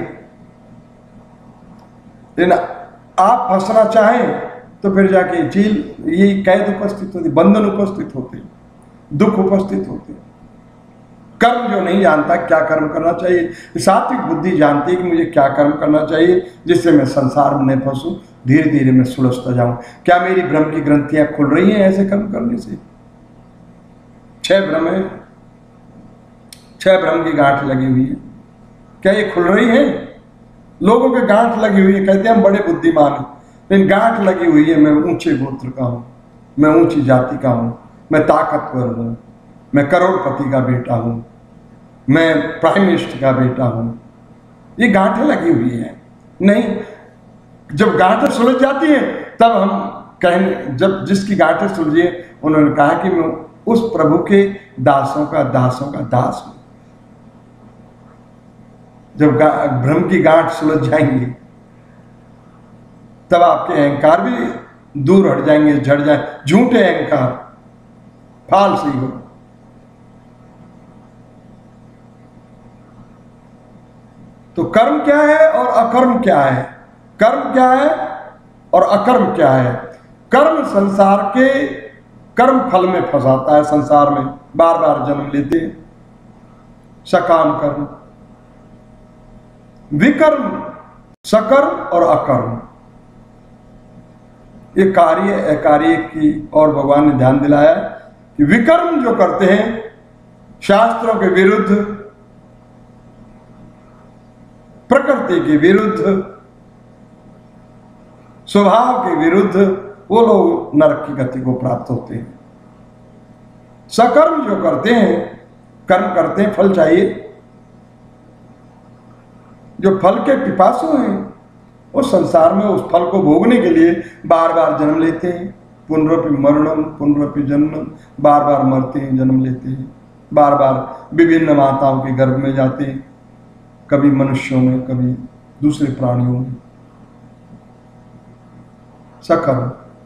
लेकिन आप फंसना चाहें तो फिर जाके जेल, ये कैद उपस्थित होती, बंधन उपस्थित होते, दुख उपस्थित होते। कर्म जो नहीं जानता क्या कर्म करना चाहिए, सात्विक बुद्धि जानती है कि मुझे क्या कर्म करना चाहिए जिससे मैं संसार में नहीं फंसूं, धीरे धीरे मैं सुलझता जाऊं। क्या मेरी भ्रम की ग्रंथियां खुल रही हैं ऐसे कर्म करने से? 6 भ्रम है, 6 भ्रम की गांठ लगी हुई है, क्या ये खुल रही है? लोगों के गांठ लगी हुई है, कहते हैं हम बड़े बुद्धिमान हैं, लेकिन गांठ लगी हुई है, मैं ऊंचे गोत्र का हूं, मैं ऊंची जाति का हूं, मैं ताकतवर हूं, मैं करोड़पति का बेटा हूं, मैं प्राइम मिनिस्टर का बेटा हूं। ये गांठें लगी हुई है। नहीं, जब गांठें सुलझ जाती हैं तब हम कहने, जब जिसकी गांठें सुलझे, उन्होंने कहा कि मैं उस प्रभु के दासों का दास हूं। जब भ्रम की गांठ सुलझ जाएंगी तब आपके अहंकार भी दूर हट जाएंगे, झड़ जाए, झूठे अहंकार, फाल्स ईगो। तो कर्म क्या है और अकर्म क्या है? कर्म क्या है और अकर्म क्या है? कर्म संसार के कर्म फल में फंसाता है, संसार में बार बार जन्म लेते हैं, सकाम कर्म। विकर्म, सकर्म और अकर्म, ये कार्य अकार्य की और भगवान ने ध्यान दिलाया कि विकर्म जो करते हैं, शास्त्रों के विरुद्ध, प्रकृति के विरुद्ध, स्वभाव के विरुद्ध, वो लोग नरक की गति को प्राप्त होते हैं। सकर्म जो करते हैं, कर्म करते हैं, फल चाहिए, जो फल के पिपासु हैं वो संसार में उस फल को भोगने के लिए बार बार जन्म लेते हैं। पुनरपि मरणम पुनरपि जन्मम, बार बार मरते हैं, जन्म लेते हैं, बार बार विभिन्न माताओं के गर्भ में जाते हैं, कभी मनुष्यों में, कभी दूसरे प्राणियों में। सकर्म।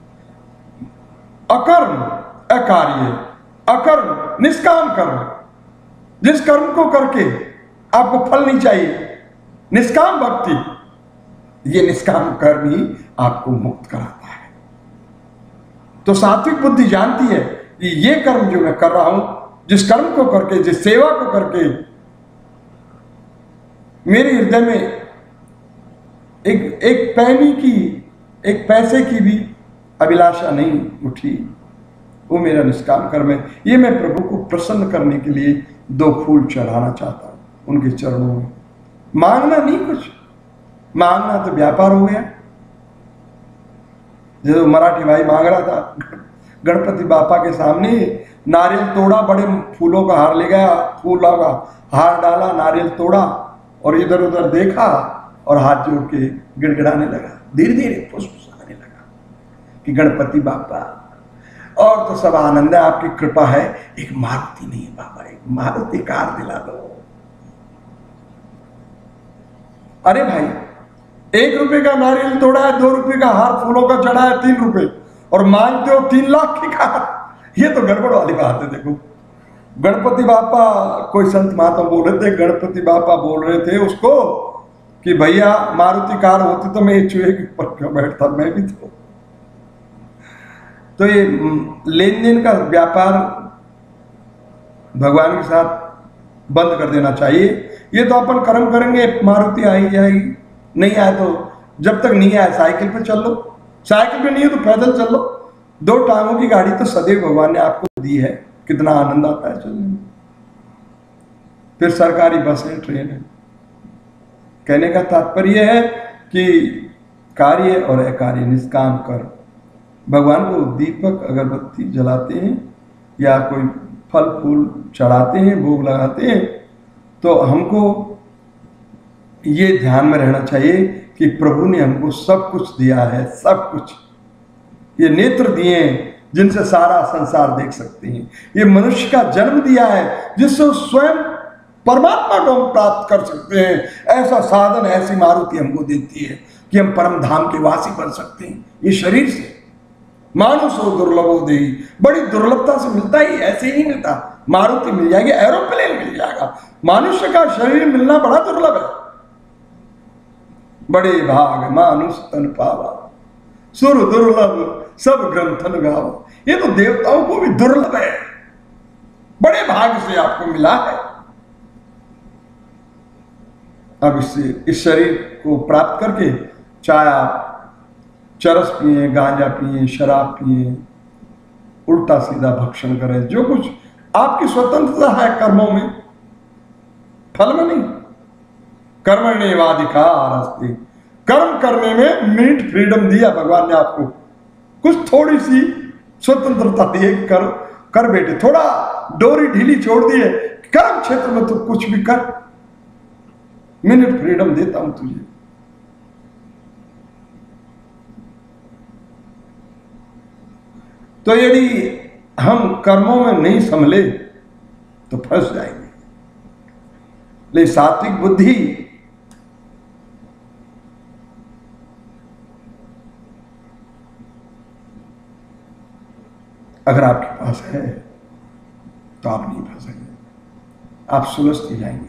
अकर्म अकार्य, अकर्म निष्काम कर्म, जिस कर्म को करके आपको फल नहीं चाहिए, निष्काम भक्ति, ये निष्काम कर्म ही आपको मुक्त कराता है। तो सात्विक बुद्धि जानती है कि ये कर्म जो मैं कर रहा हूं, जिस कर्म को करके, जिस सेवा को करके मेरे हृदय में एक पैनी की, एक पैसे की भी अभिलाषा नहीं उठी, वो मेरा निष्काम कर्म है। ये मैं प्रभु को प्रसन्न करने के लिए 2 फूल चढ़ाना चाहता हूँ उनके चरणों में। मांगना नहीं कुछ, मांगना तो व्यापार हो गया। जो मराठी भाई मांग रहा था, गणपति बापा के सामने नारियल तोड़ा, बड़े फूलों का हार ले गया, फूलों का हार डाला, नारियल तोड़ा और इधर उधर देखा और हाथ जोड़ के गिड़गिड़ाने लगा। धीरे धीरे फुसफुसाने लगा कि गणपति बापा, और तो सब आनंद है, आपकी कृपा है, एक मारुति नहीं है बाबा, एक मारुति कार दिला दो। अरे भाई, 1 रुपए का नारियल तोड़ा है, 2 रुपए का हार फूलों का चढ़ा है, 3 रुपए, और मांगते हो 3 लाख की कार। ये तो गड़बड़ वाली बात है। देखो, गणपति बापा, कोई संत महात्मा बोल रहे थे, गणपति बापा बोल रहे थे उसको कि भैया मारुति कार होती तो मैं चूहे के ऊपर क्यों बैठता, मैं भी तो ये लेन देन का व्यापार भगवान के साथ बंद कर देना चाहिए। ये तो अपन कर्म करेंगे, मारुति आई जाएगी, नहीं आए तो जब तक नहीं आए साइकिल पे चल लो, साइकिल पे नहीं है तो पैदल चल लो। 2 टांगों की गाड़ी तो सदैव भगवान ने आपको दी है, कितना आनंद आता है चलने में। फिर सरकारी बस है, ट्रेन है। कहने का तात्पर्य है कि कार्य और अकार्य निष्काम कर। भगवान को दीपक अगरबत्ती जलाते हैं या कोई फल फूल चढ़ाते हैं, भोग लगाते हैं, तो हमको ये ध्यान में रहना चाहिए कि प्रभु ने हमको सब कुछ दिया है, सब कुछ। ये नेत्र दिए हैं जिनसे सारा संसार देख सकते हैं। ये मनुष्य का जन्म दिया है जिससे स्वयं परमात्मा को हम प्राप्त कर सकते हैं। ऐसा साधन, ऐसी मारुति हमको देती है कि हम परम धाम के वासी बन सकते हैं। ये शरीर से मानुषो दुर्लभो देहि, बड़ी दुर्लभता से मिलता ही, ऐसे ही नहीं मिलता। मारुति मिल जाएगी, एरोप्लेन मिल जाएगा, मनुष्य का शरीर मिलना बड़ा दुर्लभ है। बड़े भाग मानुष तन पावा, सुर दुर्लभ सब ग्रंथन गाओ। ये तो देवताओं को भी दुर्लभ है, बड़े भाग से आपको मिला है। अब इस शरीर को प्राप्त करके चाहे आप चरस पिए, गांजा पिए, शराब पिए, उल्टा सीधा भक्षण करें, जो कुछ आपकी स्वतंत्रता है कर्मों में, फल में नहीं। कर्मण्येवाधिकार अस्ति, कर्म करने में मिनट फ्रीडम दिया भगवान ने आपको, कुछ थोड़ी सी स्वतंत्रता दी, कर बेटे, थोड़ा डोरी ढीली छोड़ दी है, कर्म क्षेत्र में तो कुछ भी कर, मिनट फ्रीडम देता हूं तुझे। तो यदि हम कर्मों में नहीं संभले तो फंस जाएंगे। लेकिन सात्विक बुद्धि अगर आपके पास है तो आप नहीं फंसेंगे, आप सुलझ जाएंगे,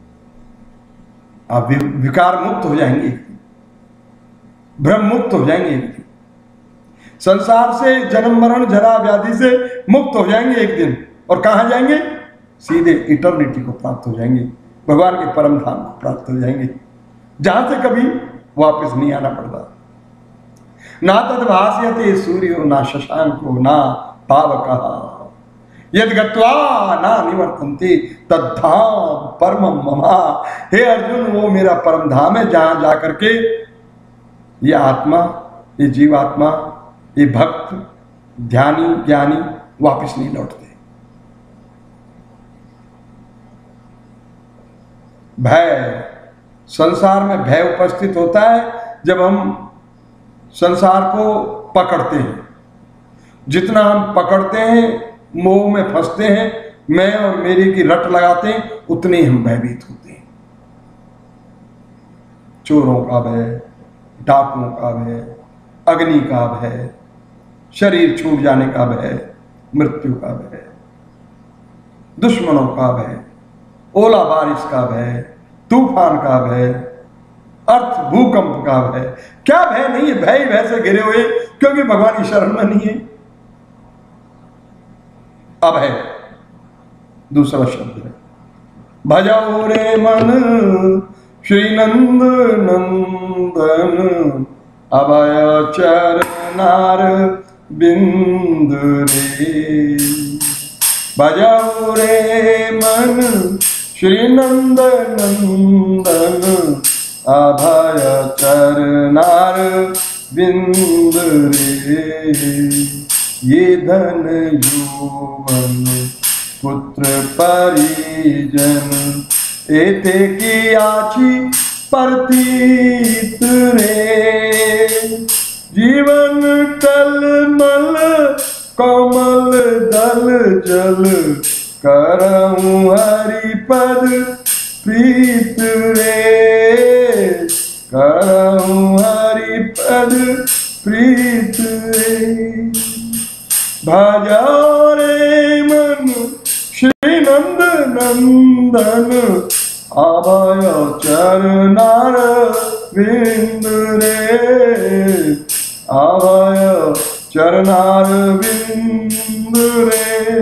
आप विकार मुक्त हो जाएंगे, भ्रम मुक्त हो जाएंगे, संसार से, जन्म मरण जरा व्याधि से मुक्त हो जाएंगे एक दिन। और कहां जाएंगे? सीधे इटर्निटी को प्राप्त हो जाएंगे, भगवान के परम धाम को प्राप्त हो जाएंगे, जहां से कभी वापस नहीं आना पड़ता। ना तद्भास्यते सूर्यो ना शशांको ना पावकः, यद गत्वा ना निवर्तन्ते तद्धाम परमं मम। हे अर्जुन, वो मेरा परम धाम है जहां जाकर के ये आत्मा, ये जीवात्मा, ये भक्त, ध्यानी, ज्ञानी वापस नहीं लौटते। भय, संसार में भय उपस्थित होता है जब हम संसार को पकड़ते हैं। जितना हम पकड़ते हैं, मोह में फंसते हैं, मैं और मेरे की रट लगाते हैं, उतने ही हम भयभीत होते हैं। चोरों का भय, डाकुओं का भय, अग्नि का भय, शरीर छूट जाने का भय, मृत्यु का भय, दुश्मनों का भय, ओला बारिश का भय, तूफान का भय, अर्थ भूकंप का भय। क्या भय नहीं है? भय भय से घिरे हुए, क्योंकि भगवान की शरण में नहीं है। अब है दूसरा शब्द है, भजो रे मन श्री नंद नंदन, अभय चरनार बिंदु रे। भजऊ रे मन श्री नंद नंदन अभय चरनार बिंद रे। ये धन यौवन पुत्र परिजन एते की आची प्रतीत रे। जीवन टलमल कोमल दल जल करऊं हरिपद प्रीत रे। करऊं हरिपद प्रीत रे। भजो रे मन श्री नंद नंदन अभय चरनार बिंद रे। अभय चरनार बिंद रे।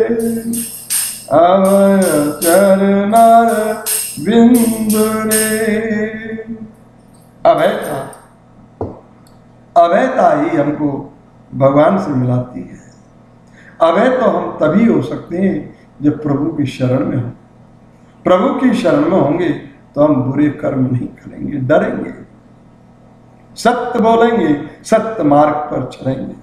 अभय चरनार बिंद रे। अभयता, अभयता ही हमको भगवान से मिलाती है। अभय तो हम तभी हो सकते हैं जब प्रभु की शरण में हो। प्रभु की शरण में होंगे तो हम बुरे कर्म नहीं करेंगे, डरेंगे, सत्य बोलेंगे, सत्य मार्ग पर चलेंगे,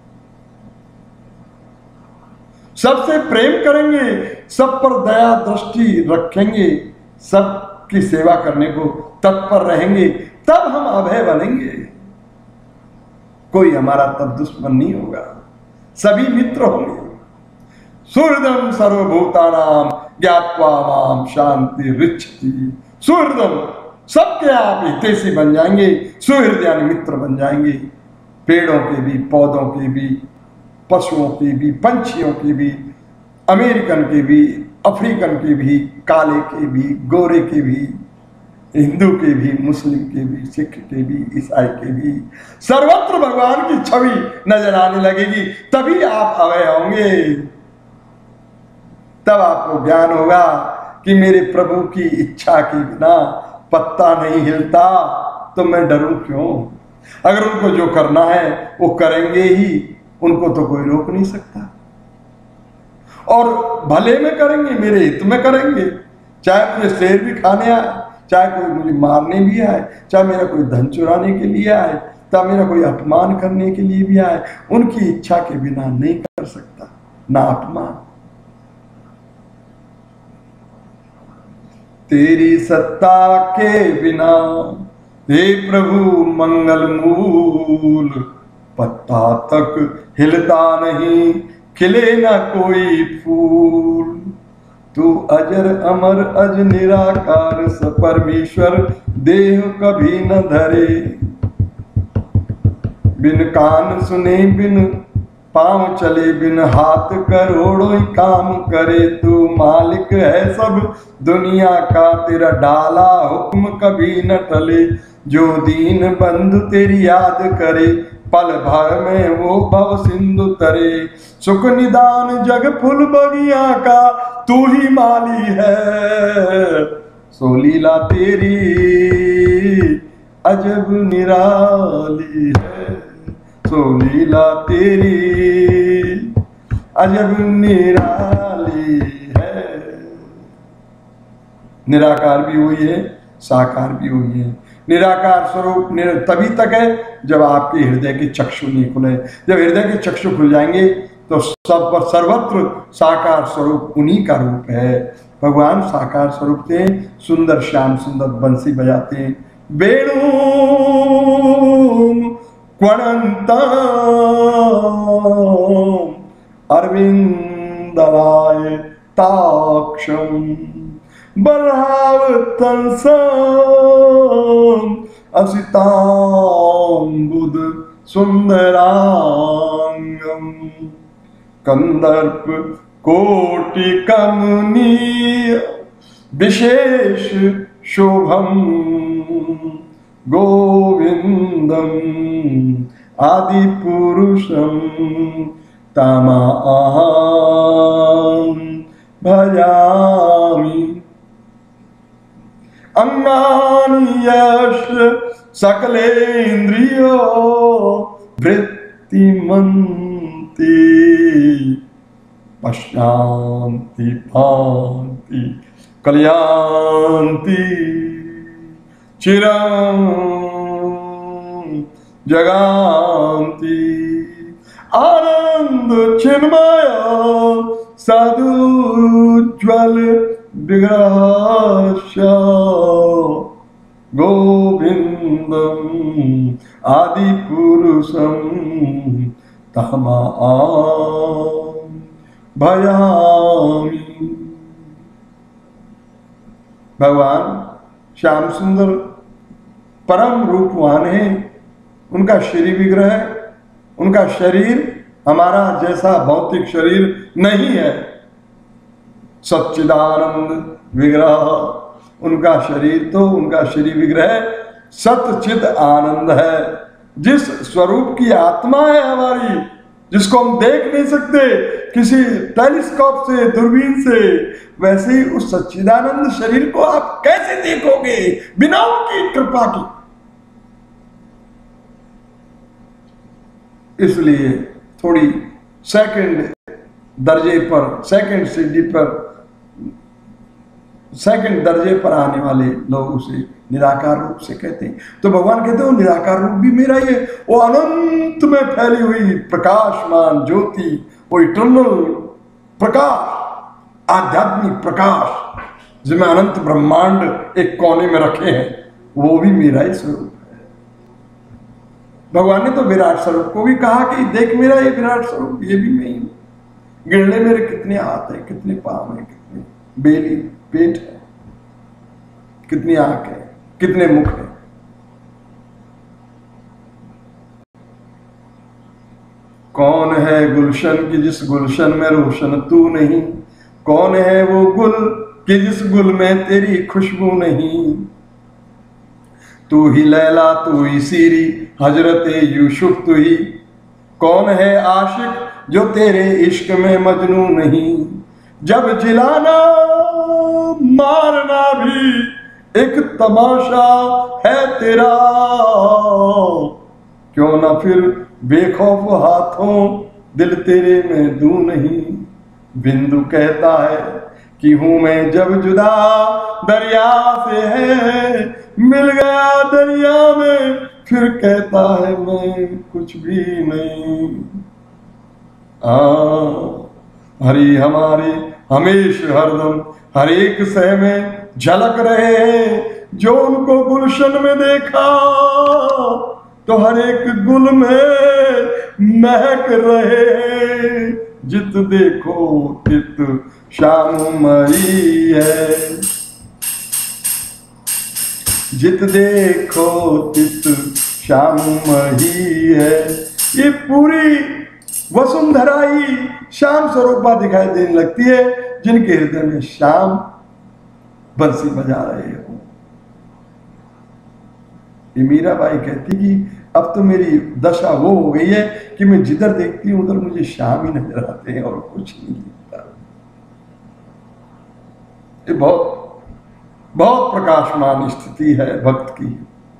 सबसे प्रेम करेंगे, सब पर दया दृष्टि रखेंगे, सबकी सेवा करने को तत्पर रहेंगे, तब हम अभय बनेंगे। कोई हमारा तब दुश्मन नहीं होगा, सभी मित्र होंगे। सुहृदम सर्वभूतानाम ज्ञात्वा माम शांति रिच्छति। सुहृदम, सबके आप हितैषी बन जाएंगे, सुहृद यानी मित्र बन जाएंगे। पेड़ों के भी, पौधों के भी, पशुओं के भी, पंछियों के भी, अमेरिकन के भी, अफ्रीकन के भी, काले के भी, गोरे के भी, हिंदू के भी, मुस्लिम के भी, सिख के भी, ईसाई के भी, सर्वत्र भगवान की छवि नजर आने लगेगी। तभी आप अभय होंगे, तब आपको ज्ञान होगा कि मेरे प्रभु की इच्छा के बिना पत्ता नहीं हिलता, तो मैं डरूं क्यों। अगर उनको जो करना है वो करेंगे ही, उनको तो कोई रोक नहीं सकता, और भले में करेंगे, मेरे हित में करेंगे। चाहे मुझे शेर भी खाने आए, चाहे कोई मुझे मारने भी आए, चाहे मेरा कोई धन चुराने के लिए आए, चाहे मेरा कोई अपमान करने के लिए भी आए, उनकी इच्छा के बिना नहीं कर सकता ना अपमान। तेरी सत्ता के बिना हे प्रभु मंगल मूल, पत्ता तक हिलता नहीं, खिले ना कोई फूल। तू अजर अमर अज निराकार स परमेश्वर, देह कभी न धरे। बिन कान सुने, बिन पांव चले, बिन हाथ करोड़ों ही काम करे। तू मालिक है सब दुनिया का, तेरा डाला हुक्म कभी न टले। जो दीन बंधु तेरी याद करे, पल भर में वो भव सिंधु तरे। सुख निदान जग फुल बगिया का, तू ही माली है। सो लीला तेरी अजब निराली है, सो लीला तेरी अजब निराली है। निराकार भी हुई है, साकार भी हुई है। निराकार स्वरूप तभी तक है जब आपके हृदय के चक्षु नहीं खुले। जब हृदय के चक्षु खुल जाएंगे तो सब पर सर्वत्र साकार स्वरूप उन्हीं का रूप है। भगवान साकार स्वरूप थे, सुंदर श्याम सुंदर बंसी बजाते हैं। वेणु क्वणंत अरविंदलाय ताक्षम, बरावतंसम असितांबुद सुंदरांगम। कंदर्प कोटि कमनीय विशेष शोभम, गोविंदम आदि पुरुषम तमाहं भजामि। अंगानि यस्य सकलेन्द्रियो वृत्तिमंद पश्यांति भान्ति कलयांति चिरं जगान्ति आनंद चिन्मय साधुज्वल विग्रहस्य गोविंदम आदि पुरुषम तहमाम भयामि। भगवान श्याम सुंदर परम रूपवान है। उनका श्री विग्रह, उनका शरीर हमारा जैसा भौतिक शरीर नहीं है। सच्चिदानंद विग्रह उनका शरीर, तो उनका श्री विग्रह सच्चिद आनंद है। जिस स्वरूप की आत्मा है हमारी, जिसको हम देख नहीं सकते किसी टेलीस्कोप से, दूरबीन से, वैसे ही उस सच्चिदानंद शरीर को आप कैसे देखोगे बिना उनकी कृपा की। इसलिए थोड़ी सेकंड दर्जे पर, सेकंड सीढ़ी पर, सेकंड दर्जे पर आने वाले लोग उसे निराकार रूप से कहते हैं। तो भगवान कहते हैं वो निराकार रूप भी मेरा ही है। वो अनंत में फैली हुई प्रकाशमान ज्योति, वो इटर्नल प्रकाश, आध्यात्मिक प्रकाश, जिसमें अनंत ब्रह्मांड एक कोने में रखे हैं, वो भी मेरा ही स्वरूप है। भगवान ने तो विराट स्वरूप को भी कहा कि देख मेरा ये विराट स्वरूप, ये भी मैं ही हूं। गिरने मेरे कितने हाथ हैं, कितने पांव हैं, कितने बेली पेट है, कितनी आंख है, कितने मुख है। कौन है गुलशन की जिस गुलशन में रोशन तू नहीं? कौन है वो गुल कि जिस गुल में तेरी खुशबू नहीं? तू ही लैला, तू ही सीरी, हजरते यूसुफ तू ही। कौन है आशिक जो तेरे इश्क में मजनू नहीं? जब जिलाना मारना भी एक तमाशा है तेरा, क्यों ना फिर बेखौफ हाथों दिल तेरे में दूं नहीं? बिंदु कहता है कि हूं मैं जब जुदा दरिया से है, मिल गया दरिया में फिर कहता है मैं कुछ भी नहीं। हरि हमारे हमेश हरदम हर एक सह में झलक रहे हैं। जो उनको गुलशन में देखा तो हर एक गुल में महक रहे हैं। जित देखो तित श्याममयी है, जित देखो तित श्याममयी है। ये पूरी वसुंधरा ही श्याम स्वरूपा दिखाई देने लगती है, जिनके हृदय में श्याम बंसी बजा रहे हो। ये मीराबाई कहती कि अब तो मेरी दशा वो हो गई है कि मैं जिधर देखती हूं उधर मुझे श्याम ही नजर आते हैं और कुछ नहीं दिखता। ये बहुत बहुत प्रकाशमान स्थिति है भक्त की।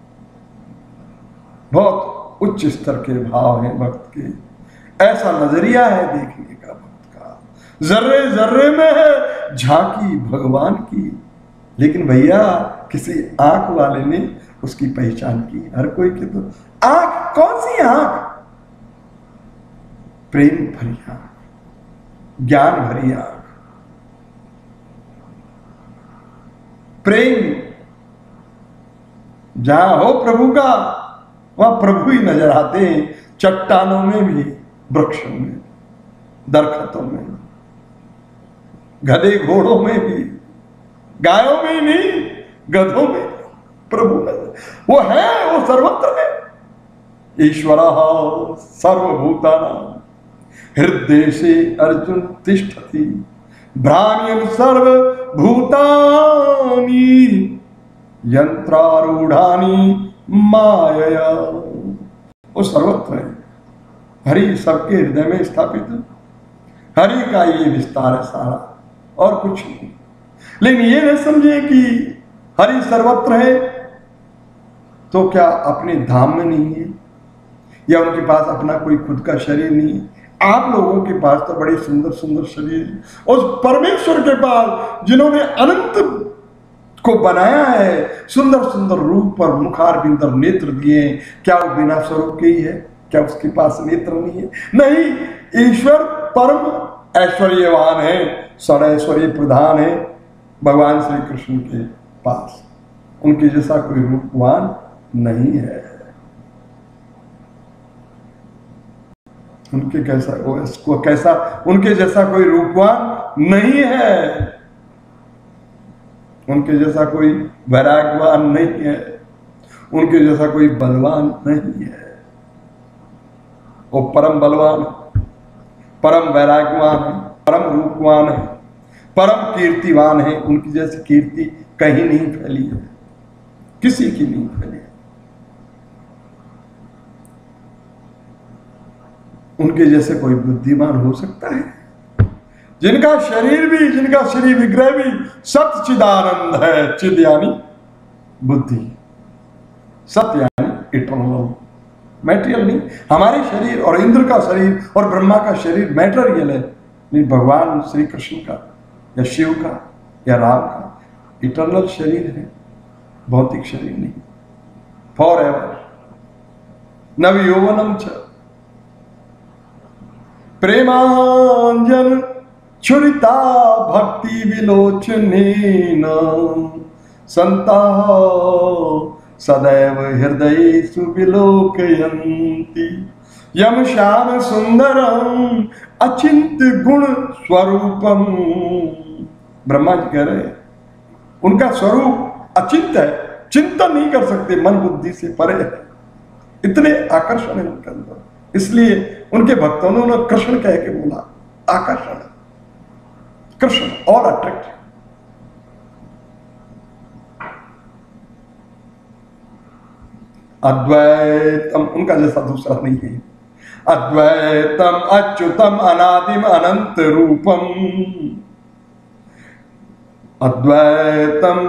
बहुत उच्च स्तर के भाव हैं भक्त के। ऐसा नजरिया है देखने का भक्त का। जर्रे जर्रे में है झांकी भगवान की। लेकिन भैया किसी आंख वाले ने उसकी पहचान की। हर कोई के तो आंख, कौन सी आंख? प्रेम भरी आंख, ज्ञान भरी आंख। प्रेम जहां हो प्रभु का, वहां प्रभु ही नजर आते हैं। चट्टानों में भी, वृक्षों में, दरख्तों में, गधे घोड़ों में भी, गायों में ही नहीं, गधों में प्रभु नजर। वो है, वो सर्वत्र है। ईश्वरः सर्वभूतानां हृदय से अर्जुन तिष्ठति भ्राम्यन् सर्वभूतानि यंत्रारूढ़ानि मायया। वो सर्वत्र है। हरि सबके हृदय में स्थापित है। हरि का ये विस्तार है सारा, और कुछ नहीं। लेकिन ये न समझे कि हरि सर्वत्र है तो क्या अपने धाम में नहीं है, या उनके पास अपना कोई खुद का शरीर नहीं है। आप लोगों के पास तो बड़े सुंदर सुंदर शरीर है। उस परमेश्वर के पास जिन्होंने अनंत को बनाया है, सुंदर सुंदर रूप और मुखार बिंदर नेत्र दिए, क्या वो बिना स्वरूप के ही है? क्या उसके पास नेत्र नहीं है? नहीं, ईश्वर परम ऐश्वर्यवान है, षडैश्वर्य प्रधान है भगवान श्री कृष्ण के पास। उनके जैसा कोई रूपवान नहीं है। उनके उनके जैसा कोई रूपवान नहीं है, उनके जैसा कोई वैराग्यवान नहीं है, उनके जैसा कोई बलवान नहीं है। वो परम बलवान है, परम वैराग्यवान है, परम रूपवान है, परम कीर्तिवान है। उनकी जैसी कीर्ति कहीं नहीं फैली है, किसी की नहीं फैली है। उनके जैसे कोई बुद्धिमान हो सकता है? जिनका शरीर विग्रह भी सच्चिदानंद है। चिद यानी बुद्धि, सत्य यानी इटर्नल, मैटेरियल नहीं। हमारे शरीर और इंद्र का शरीर और ब्रह्मा का शरीर मैटेरियल है, नहीं भगवान श्री कृष्ण का या शिव का या राम का इटर्नल शरीर है, भौतिक शरीर नहीं। फॉर एवर नव यौवनम च प्रेमांजन छुरिता भक्ति विलोचनेन संता सदैव हृदय सुविलोकयन्ति यम श्याम सुंदरम अचिंत गुण स्वरूपम। ब्रह्मा जी कह रहे उनका स्वरूप अचिंत है, चिंतन नहीं कर सकते, मन बुद्धि से परे है, इतने आकर्षण है उनके अंदर। इसलिए उनके भक्तों ने उन्हें कृष्ण कह के बोला, आकर्षण, कृष्ण ऑल अट्रैक्टिव। अद्वैतम उनका जैसा दूसरा नहीं है। अद्वैतम अच्युतम अनादिम अनंत रूपम, अद्वैतम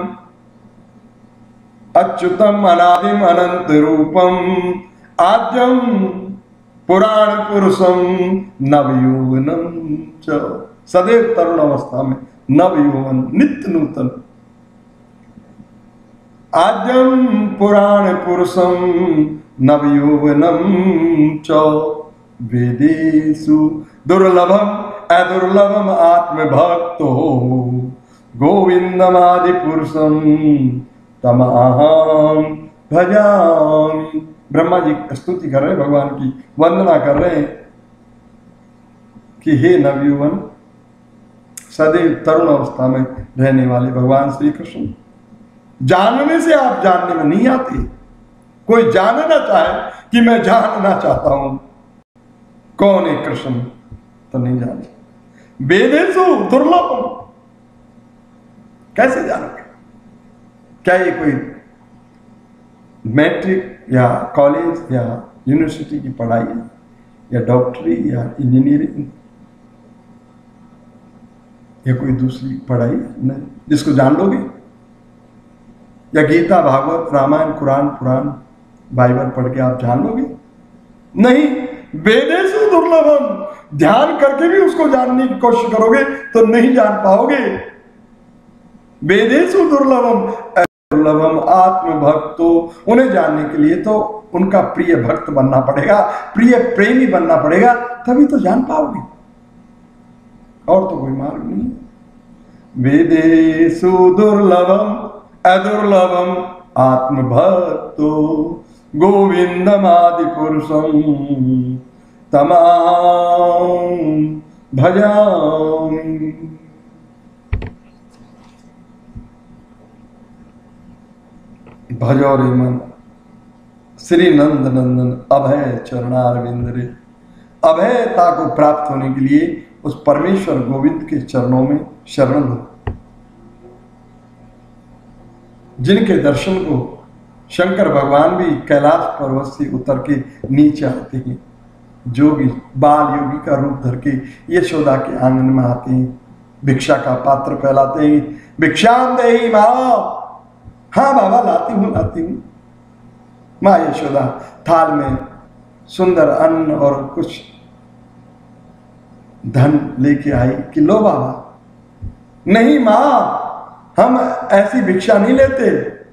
अच्युतम अनादिम अनंत रूपम आद्यम पुराण पुरुषम नवयौवनम च। सदैव तरुण अवस्था में नवयौवन, नित्य नूतन। आद्यम पुराण पुरुषम नवयौवनम च वेदेषु दुर्लभम अदुर्लभम आत्मभक्तो गोविंदमादि पुरुषम तमहं भजामि। ब्रह्मा जी स्तुति कर रहे हैं, भगवान की वंदना कर रहे हैं कि हे नवयौवन, सदैव तरुण अवस्था में रहने वाले भगवान श्री कृष्ण। जानने से आप जानने में नहीं आते। कोई जानना चाहे कि मैं जानना चाहता हूं कौन है कृष्ण, तो नहीं जानते। वेदेषु दुर्लभम, कैसे जानोगे? क्या ये कोई मैट्रिक या कॉलेज या यूनिवर्सिटी की पढ़ाई है, या डॉक्टरी या इंजीनियरिंग या कोई दूसरी पढ़ाई नहीं जिसको जान लोगे? या गीता भागवत रामायण कुरान पुराण बाइबल पढ़ के आप जान लोगे? नहीं। वेदेषु दुर्लभम, ध्यान करके भी उसको जानने की कोशिश करोगे तो नहीं जान पाओगे। वेदेषु दुर्लभम दुर्लभम आत्म भक्तो, उन्हें जानने के लिए तो उनका प्रिय भक्त बनना पड़ेगा, प्रिय प्रेमी बनना पड़ेगा, तभी तो जान पाओगे, और तो कोई मार्ग नहीं। वेदेषु दुर्लभम अदुर्लभम आत्म भक्तो गोविंदमादि पुरुषम तमहं भजामि। भजो रे मन श्री नंद नंदन अभय चरणारविंद रे। अभयता को प्राप्त होने के लिए उस परमेश्वर गोविंद के चरणों में शरण लो, जिनके दर्शन को शंकर भगवान भी कैलाश पर्वत से उतर के नीचे आते हैं। जोगी बाल योगी का रूप धर के यशोदा के आंगन में आते हैं, भिक्षा का पात्र फैलाते हैं, भिक्षाम देहि माँ। हाँ बाबा लाती हूँ। माँ यशोदा थाल में सुंदर अन्न और कुछ धन लेके आई कि लो बाबा, नहीं माँ, हम ऐसी भिक्षा नहीं लेते,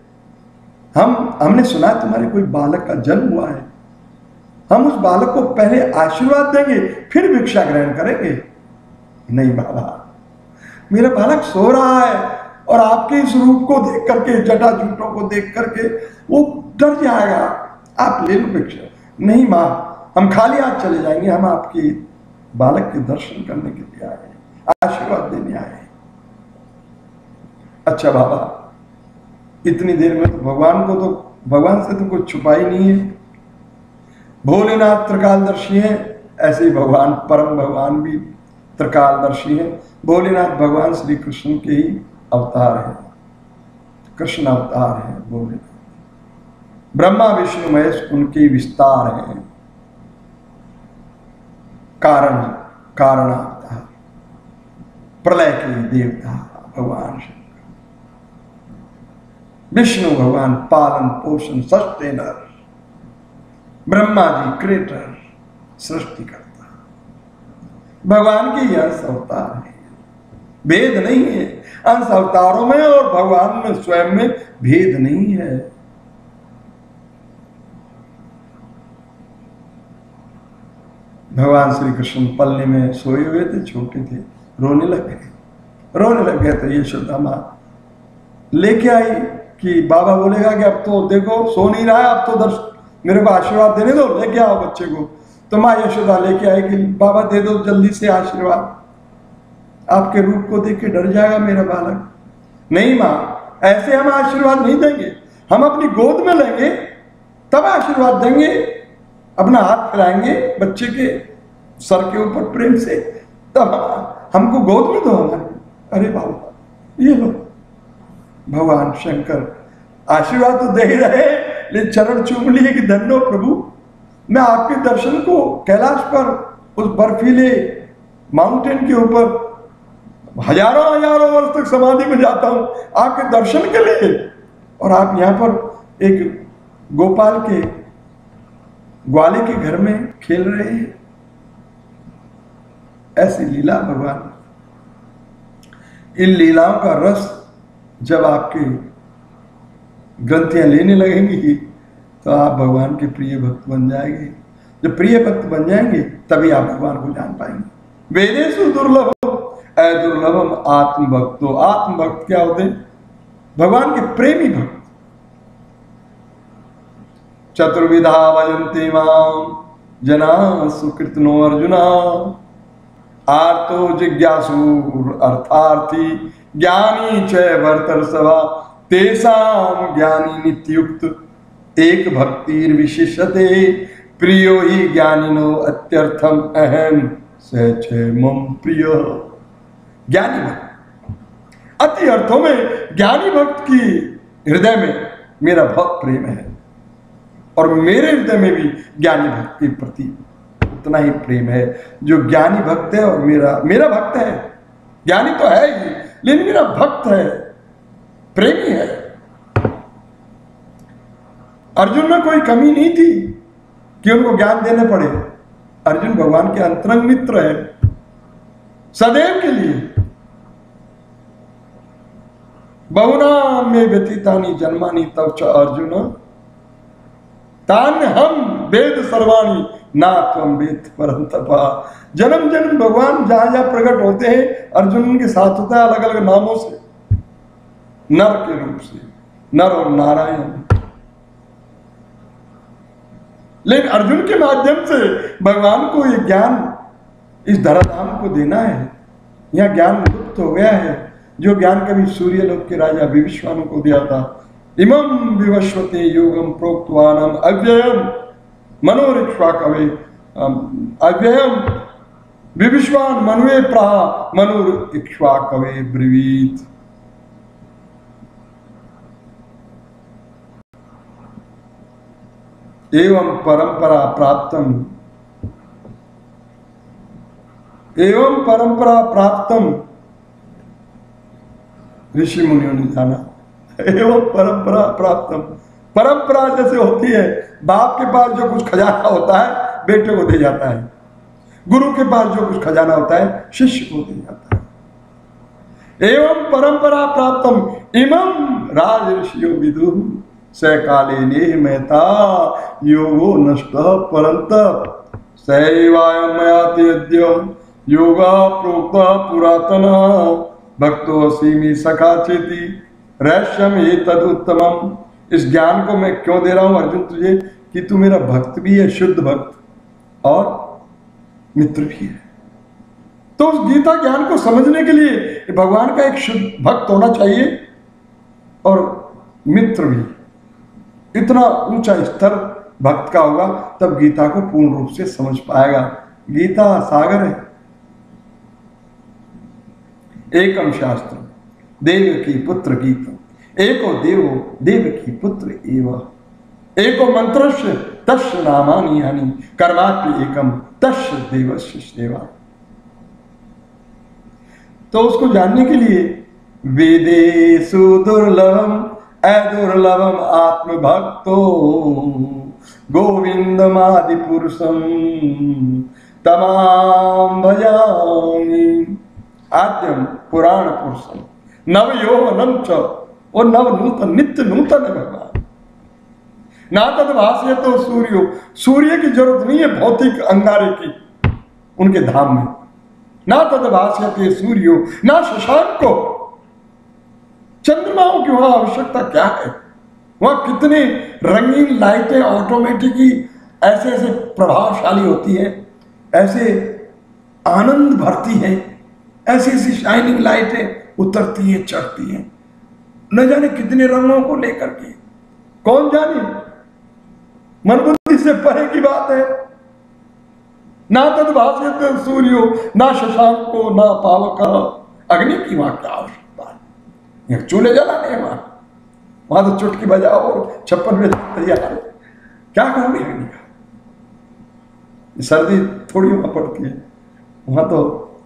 हमने सुना तुम्हारे कोई बालक का जन्म हुआ है, हम उस बालक को पहले आशीर्वाद देंगे फिर भिक्षा ग्रहण करेंगे। नहीं बाबा, मेरा बालक सो रहा है और आपके इस रूप को देख करके, जटा जूटों को देख करके वो डर जाएगा, आप ले लो भिक्षा। नहीं माँ, हम खाली हाथ चले जाएंगे, हम आपके बालक के दर्शन करने के लिए आए, आशीर्वाद देने आए। अच्छा बाबा, इतनी देर में तो भगवान से तो कुछ छुपा ही नहीं है। भोलेनाथ त्रिकालदर्शी हैं, ऐसे ही भगवान, परम भगवान भी त्रिकालदर्शी हैं। भोलेनाथ भगवान श्री कृष्ण के ही अवतार हैं, कृष्ण अवतार हैं भोलेनाथ। ब्रह्मा विष्णु महेश उनके विस्तार हैं, कारण अवतार, प्रलय के देवता भगवान शंकर। विष्णु भगवान पालन पोषण सस्टेनर, ब्रह्मा जी क्रिएटर, सृष्टि करता। भगवान के अंश अवतार है, भेद नहीं है। अंश अवतारों में और भगवान में स्वयं में भेद नहीं है। भगवान श्री कृष्ण पल्ले में सोए हुए थे, छोटे थे, रोने लग गए तो यशोदा माँ लेके आई कि बाबा बोलेगा कि अब तो देखो सो नहीं रहा है, अब तो दर्शन मेरे को आशीर्वाद देने दो, लेके आओ बच्चे को। तो माँ यशोदा लेके आई कि बाबा दे दो जल्दी से आशीर्वाद, आपके रूप को देख के डर जाएगा मेरा बालक। नहीं माँ, ऐसे हम आशीर्वाद नहीं देंगे, हम अपनी गोद में लेंगे तब आशीर्वाद देंगे। अपना हाथ फैलाएंगे बच्चे के सर के ऊपर प्रेम से, तब हमको गोद में दो हमारे। अरे बाबा ये लो, भगवान शंकर आशीर्वाद तो दे ही रहे, लेकिन चरण चूम लिए कि धन्यो प्रभु, मैं आपके दर्शन को कैलाश पर उस बर्फीले माउंटेन के ऊपर हजारों वर्ष तक समाधि में जाता हूं आपके दर्शन के लिए, और आप यहां पर एक गोपाल के ग्वाले के घर में खेल रहे हैं। ऐसी लीला भगवान। इन लीलाओं का रस जब आपके ग्रंथियां लेने लगेंगी तो आप भगवान के प्रिय भक्त बन जाएंगे। जब प्रिय भक्त बन जाएंगे तभी आप भगवान को जान पाएंगे। वेदेषु दुर्लभम अदुर्लभम आत्मभक्तो। आत्मभक्त क्या होते हैं? भगवान के प्रेमी भक्त। चतुर्विधा भजन्ते मां जना सुकृतनो अर्जुना, आर्तो जिज्ञासु अर्थार्थी ज्ञानी च भरतर्षभ, तेषां ज्ञानी नित्युक्त एक भक्तिर विशिष्यते, प्रियो ही ज्ञानिनो अत्यर्थम अहम स च मम प्रिय। ज्ञानी भक्त, अति अर्थों में ज्ञानी भक्त की हृदय में मेरा बहुत प्रेम है, और मेरे हृदय में भी ज्ञानी भक्त के प्रति उतना ही प्रेम है। जो ज्ञानी भक्त है और मेरा भक्त है, ज्ञानी तो है ही लेकिन मेरा भक्त है, प्रेमी है। अर्जुन में कोई कमी नहीं थी कि उनको ज्ञान देने पड़े। अर्जुन भगवान के अंतरंग मित्र है सदैव के लिए। बहुनाम में व्यतीतानि जन्मानि तव च अर्जुन, तान्य हम वेद सर्वाणी ना त्वं वेद परंतपा। जन्म जन्म भगवान जहां जहां प्रकट होते हैं अर्जुन उनके साथ होता है, अलग अलग नामों से, नर के रूप से, नर और नारायण। लेकिन अर्जुन के माध्यम से भगवान को ये ज्ञान इस धराधाम को देना है। यह ज्ञान लुप्त हो गया है, जो ज्ञान कभी सूर्यलोक के राजा विविश्वानु को दिया था। इमं विवस्वते योगम प्रोक्तवानम अव्ययम मनोरिक्ष्वाकवे, अव्ययम विविश्वान मनुवे प्राह मनोरिक्ष्वाकवे ब्रवीत। एवं परंपरा प्राप्तम ऋषि मुनियों ने जाना। एवं परंपरा प्राप्तम, परंपरा जैसे होती है, बाप के पास जो कुछ खजाना होता है बेटे को दे जाता है। गुरु के पास जो कुछ खजाना होता है शिष्य को दे जाता है। एवं परंपरा प्राप्तम इमं राज ऋषियो विदु स काले ने महता योगो नष्ट परंत सैवायमयाति अद्य योगा प्रोक्ता पुरातन भक्तो असीमी सखा चेती रहस्यम ये तदुत्तमम। इस ज्ञान को मैं क्यों दे रहा हूं अर्जुन तुझे कि तू मेरा भक्त भी है, शुद्ध भक्त और मित्र भी है। तो उस गीता ज्ञान को समझने के लिए भगवान का एक शुद्ध भक्त होना चाहिए और मित्र भी। इतना ऊंचा स्तर भक्त का होगा तब गीता को पूर्ण रूप से समझ पाएगा। गीता सागर है। एकम शास्त्र देव की पुत्र गीता एको देवो देव की पुत्र एव एको मंत्रस्य तस्य नामानि यानी कर्माप्य एकम तस्य देवस्य सेवा। तो उसको जानने के लिए वेदेषु दुर्लभम अदुर्लभम आत्मभक्तो गोविंदमादि पुरुषम तमाम भजामि। आद्यम पुराण पुरुषम नव यौवनम च, और नव नूतन नित्य नूतन है भगवान। ना तद भाष्य तो सूर्यो, सूर्य की जरूरत नहीं है भौतिक अंगारे की उनके धाम में। ना तद भाष्य सूर्यो ना शशांक को, चंद्रमाओं की वहां आवश्यकता क्या है? वहां कितने रंगीन लाइटें ऑटोमेटिक ही ऐसे ऐसे प्रभावशाली होती है, ऐसे आनंद भरती है, ऐसी ऐसी शाइनिंग लाइटें उतरती है चढ़ती है, न जाने कितने रंगों को लेकर के, कौन जाने, मन बुद्धि से परे की बात है। ना तद भाष्यते सूर्यो ना शशांको ना पावक, अग्नि की वहां क्या आवश्यकता है? चूल्हे जलाने वहां तो चुटकी बजाओ और 56 में तैयार है, क्या करोगे अग्नि का? सर्दी थोड़ी वहां पड़ती है, वहां तो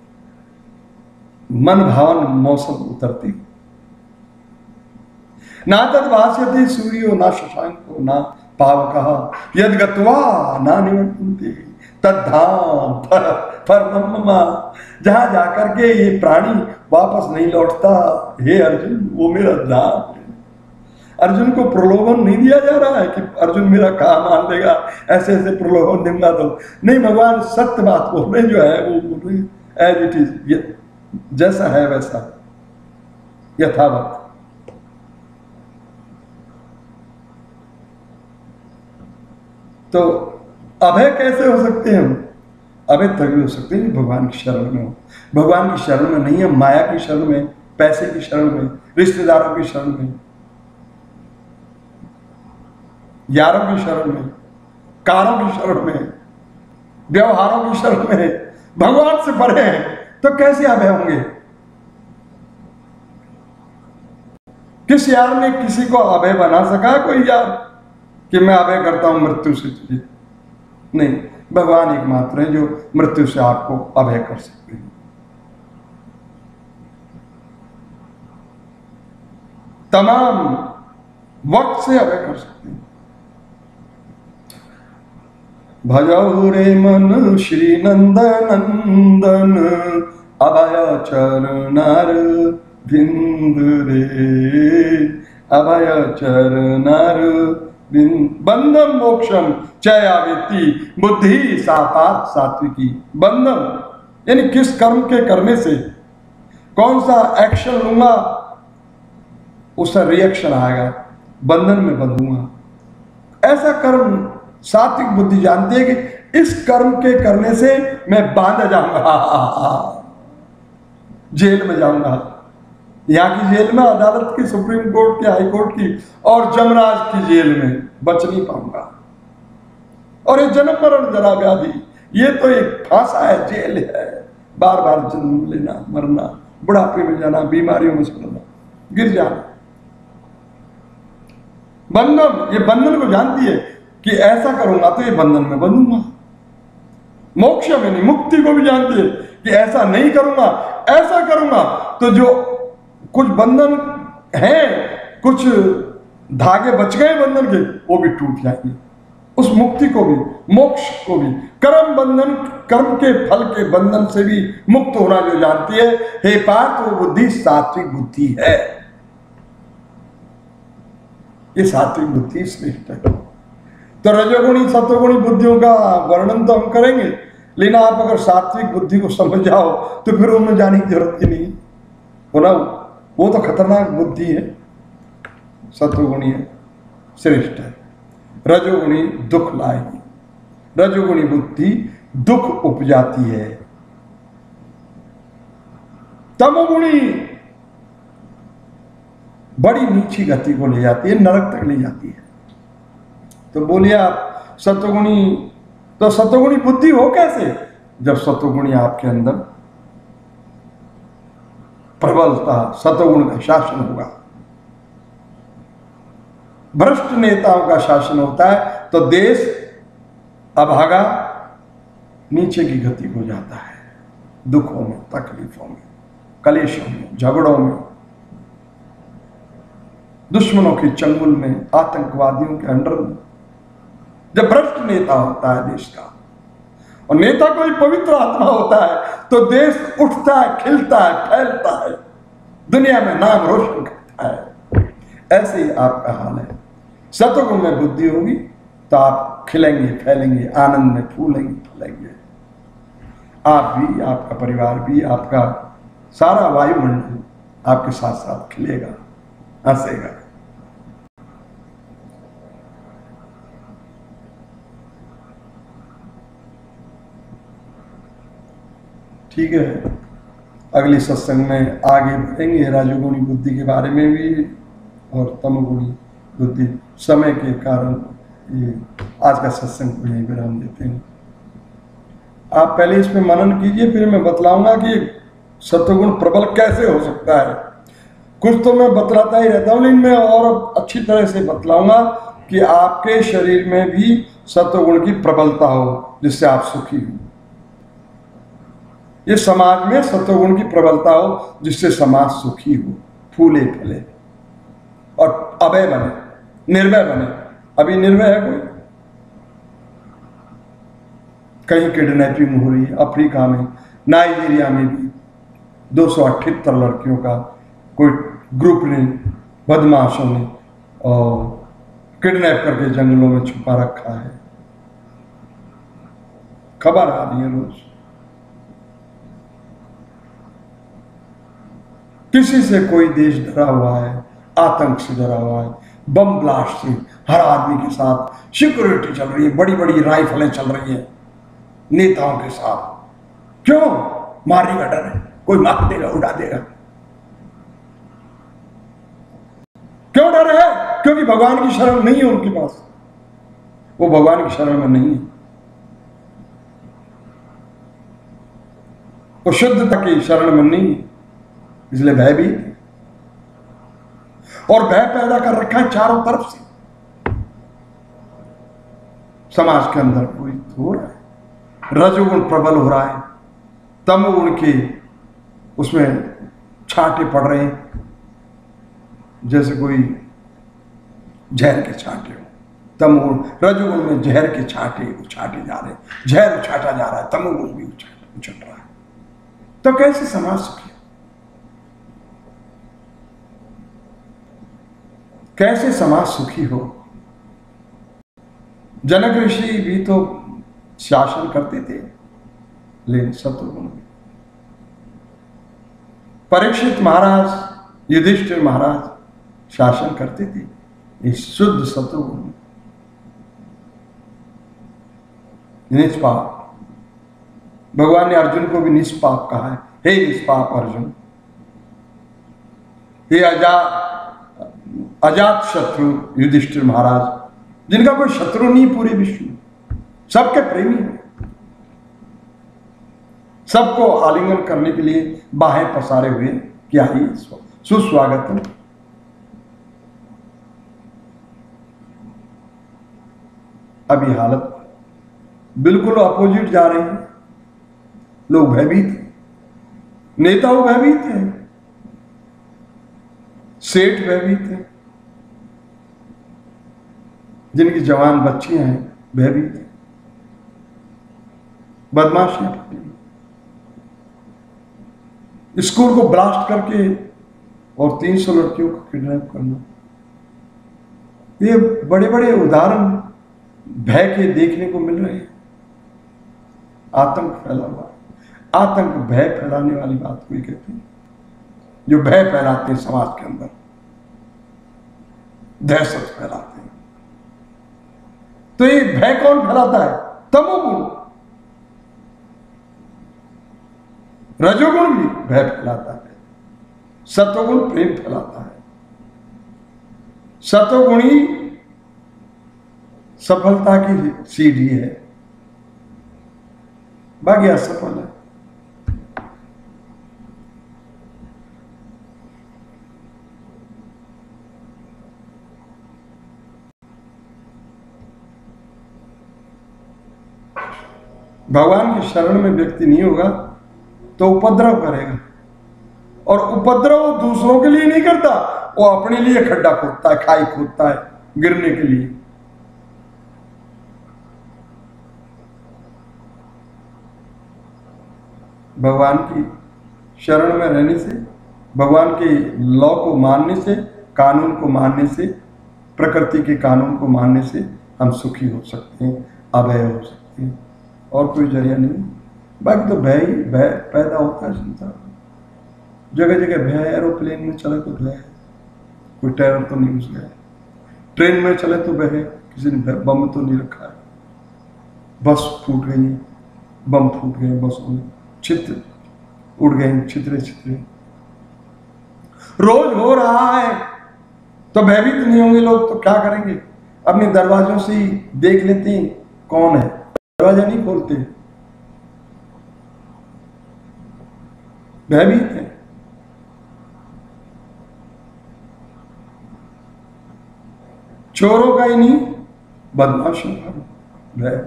मन भावन मौसम उतरती। ना तद भाष्यते सूर्यो ना शशांको ना पावक यद गत्वा ना निवर्तन्ते तद्धाम परमम। जहां जाकर के ये प्राणी वापस नहीं लौटता, हे अर्जुन वो मेरा धाम है। अर्जुन को प्रलोभन नहीं दिया जा रहा है कि अर्जुन मेरा काम मान लेगा, ऐसे ऐसे प्रलोभन दूंगा तो नहीं। भगवान सत्य बात बोल रहे जो है वो बोल रहे एज इट इज, जैसा है वैसा यथावत। तो अभय कैसे हो सकते हैं हम? अभय तभी हो सकते हैं भगवान की शरण में हो। भगवान की शरण में नहीं है, माया की शरण में, पैसे की शरण में, रिश्तेदारों की शरण में, यारों की शरण में, कारों की शरण में, व्यवहारों की शरण में, भगवान से परे हैं तो कैसे अभय होंगे? किस यार ने किसी को अभय बना सका? कोई यार कि मैं अभय करता हूं मृत्यु से तुझे? नहीं, भगवान एकमात्र है जो मृत्यु से आपको अभय कर सकते हैं। तमाम वक्त से अभय कर सकते हैं। भजौ रे मन श्री नंदन अभय चरणार बिंद रे, अभय चरणार बंधम मोक्षम चयावेति बुद्धि सापात सात्विकी। बंधम यानी किस कर्म के करने से कौन सा एक्शन लूंगा उसका रिएक्शन आएगा, बंधन में बंधूंगा। ऐसा कर्म सात्विक बुद्धि जानती है कि इस कर्म के करने से मैं बांधा जाऊंगा, जेल में जाऊंगा। यहाँ की जेल में, अदालत की, सुप्रीम कोर्ट की, हाई कोर्ट की और जमराज की जेल में बच नहीं पाऊंगा। और ये जन्म मरण जरा व्याधि, ये तो एक फांसा है, जेल है, बार बार जन्म लेना, मरना, बुढ़ापे में जाना, बीमारियों में सड़ना, गिर जाना। बंधन, ये बंधन को जानती है कि ऐसा करूंगा तो ये बंधन में बंधूंगा। मोक्ष में नहीं, मुक्ति को भी जानती है कि ऐसा नहीं करूंगा, ऐसा करूंगा तो जो कुछ बंधन है, कुछ धागे बच गए बंधन के, वो भी टूट जाएंगे। उस मुक्ति को भी, मोक्ष को भी, कर्म बंधन, कर्म के फल के बंधन से भी मुक्त होना जो जानती है, हे पार्थ, वो बुद्धि सात्विक बुद्धि है। ये सात्विक बुद्धि श्रेष्ठ है। तो रजोगुणी सत्वगुणी बुद्धियों का वर्णन तो हम करेंगे, लेकिन आप अगर सात्विक बुद्धि को समझ जाओ तो फिर उनमें जाने की जरूरत ही नहीं हो ना। वो तो खतरनाक बुद्धि है। सत्वगुणी है, श्रेष्ठ है। रजोगुणी दुख लाएगी। रजोगुणी बुद्धि दुख उपजाती है। तमोगुणी बड़ी नीची गति को ले जाती है, नरक तक ले जाती है। तो बोलिए आप सत्वगुणी, तो सत्वगुणी बुद्धि हो कैसे? जब सत्वगुणी आपके अंदर प्रबलता, सत्वगुण का शासन होगा। भ्रष्ट नेताओं का शासन होता है तो देश अभागा नीचे की गति हो जाता है, दुखों में, तकलीफों में, कलेशों में, झगड़ों में, दुश्मनों के चंगुल में, आतंकवादियों के अंडर में। जब भ्रष्ट नेता होता है देश का, और नेता कोई पवित्र आत्मा होता है, तो देश उठता है, खिलता है, फैलता है, दुनिया में नाम रोशन करता है। ऐसे ही आपका हाल है। सत्वगुण में बुद्धि होगी तो आप खिलेंगे, फैलेंगे, आनंद में फूलेंगे, फैलेंगे। आप भी, आपका परिवार भी, आपका सारा वायुमंडल आपके साथ साथ खिलेगा, हंसेगा। ठीक है, अगली सत्संग में आगे बढ़ेंगे राजोगुणी बुद्धि के बारे में भी और तमोगुणी बुद्धि। समय के कारण ये आज का सत्संग को यहीं विराम देते हैं। आप पहले इस पे मनन कीजिए, फिर मैं बतलाऊंगा कि सत्वगुण प्रबल कैसे हो सकता है। कुछ तो मैं बतलाता ही रहता हूँ, लेकिन मैं और अच्छी तरह से बतलाऊंगा कि आपके शरीर में भी सत्वगुण की प्रबलता हो, जिससे आप सुखी हो। ये समाज में सत्वगुण की प्रबलता हो, जिससे समाज सुखी हो, फूले फले और अभय बने, निर्भय बने। अभी निर्भय है कोई? कहीं किडनैपिंग हो रही है, अफ्रीका में, नाइजीरिया में भी 278 लड़कियों का कोई ग्रुप ने, बदमाशों ने और किडनैप करके जंगलों में छुपा रखा है। खबर आ रही है रोज। किसी से कोई देश डरा हुआ है, आतंक से डरा हुआ है, बम ब्लास्ट से हर आदमी के साथ सिक्योरिटी चल रही है, बड़ी बड़ी राइफलें चल रही है नेताओं के साथ। क्यों? मारने का डर है, कोई मार देगा, उड़ा देगा। क्यों डर है? क्योंकि भगवान की शरण नहीं है उनके पास, वो भगवान की शरण में नहीं है, वो शुद्धता की शरण में नहीं है, इसलिए भय भी, और भय पैदा कर रखा है चारों तरफ से। समाज के अंदर कोई हो रहा है, रजोगुण प्रबल हो रहा है, तमोगुण के उसमें छांटे पड़ रहे हैं, जैसे कोई जहर के छांटे हो। तमोगुण, रजोगुण में जहर के छांटे उछाटे जा रहे हैं, जहर उछाटा जा रहा है, तमोगुण भी उछट रहा है। तो कैसे समाज सुखी? कैसे समाज सुखी हो? जनक ऋषि भी तो शासन करते थे, लेकिन सत्वगुण। परीक्षित महाराज, युधिष्ठिर महाराज शासन करते थे, इस शुद्ध सत्वगुण, निष्पाप। भगवान ने अर्जुन को भी निष्पाप कहा है, हे निष्पाप अर्जुन, हे अजात शत्रु युधिष्ठिर महाराज, जिनका कोई शत्रु नहीं पूरे विश्व में, सबके प्रेमी हैं, सबको आलिंगन करने के लिए बाहें पसारे हुए क्या ही सुस्वागतम। अभी हालत बिल्कुल अपोजिट जा रही है। लोग भयभीत हैं, नेता भयभीत हैं, सेठ भयभीत हैं, जिनकी जवान बच्चियां हैं भयभीत है, बदमाशियां, स्कूल को ब्लास्ट करके और 300 लड़कियों को किडनैप करना। ये बड़े बड़े उदाहरण भय के देखने को मिल रहे हैं। आतंक फैला हुआ, आतंक भय फैलाने वाली बात कोई कहती है, जो भय फैलाते हैं समाज के अंदर, दहशत फैलाते हैं। तो ये भय कौन फैलाता है? तमोगुण। रजोगुण भी भय फैलाता है, सतोगुण प्रेम फैलाता है। सतोगुणी सफलता की सीढ़ी है, बाकी असफल है। भगवान की शरण में व्यक्ति नहीं होगा तो उपद्रव करेगा, और उपद्रव दूसरों के लिए नहीं करता, वो अपने लिए खड्डा खोदता है, खाई खोदता है गिरने के लिए। भगवान की शरण में रहने से, भगवान के लॉ को मानने से, कानून को मानने से, प्रकृति के कानून को मानने से हम सुखी हो सकते हैं, अभय हो सकते हैं, और कोई जरिया नहीं। बाकी तो भय ही भय पैदा होता है संसार में, जगह जगह भय। एरोप्लेन में चले तो भय, कोई टेरर तो नहीं घुस गया। ट्रेन में चले तो भय, किसी ने बम तो नहीं रखा है। बस फूट गई, बम फूट गए बसों में, चित्र उड़ गए, छितरे छितरे। रोज हो रहा है तो भयभीत नहीं होंगे लोग तो क्या करेंगे? अपने दरवाजों से ही देख लेते हैं कौन है, दरवाजा नहीं खोलते, भयभीत है। चोरों का ही नहीं, बदमाशों का भय।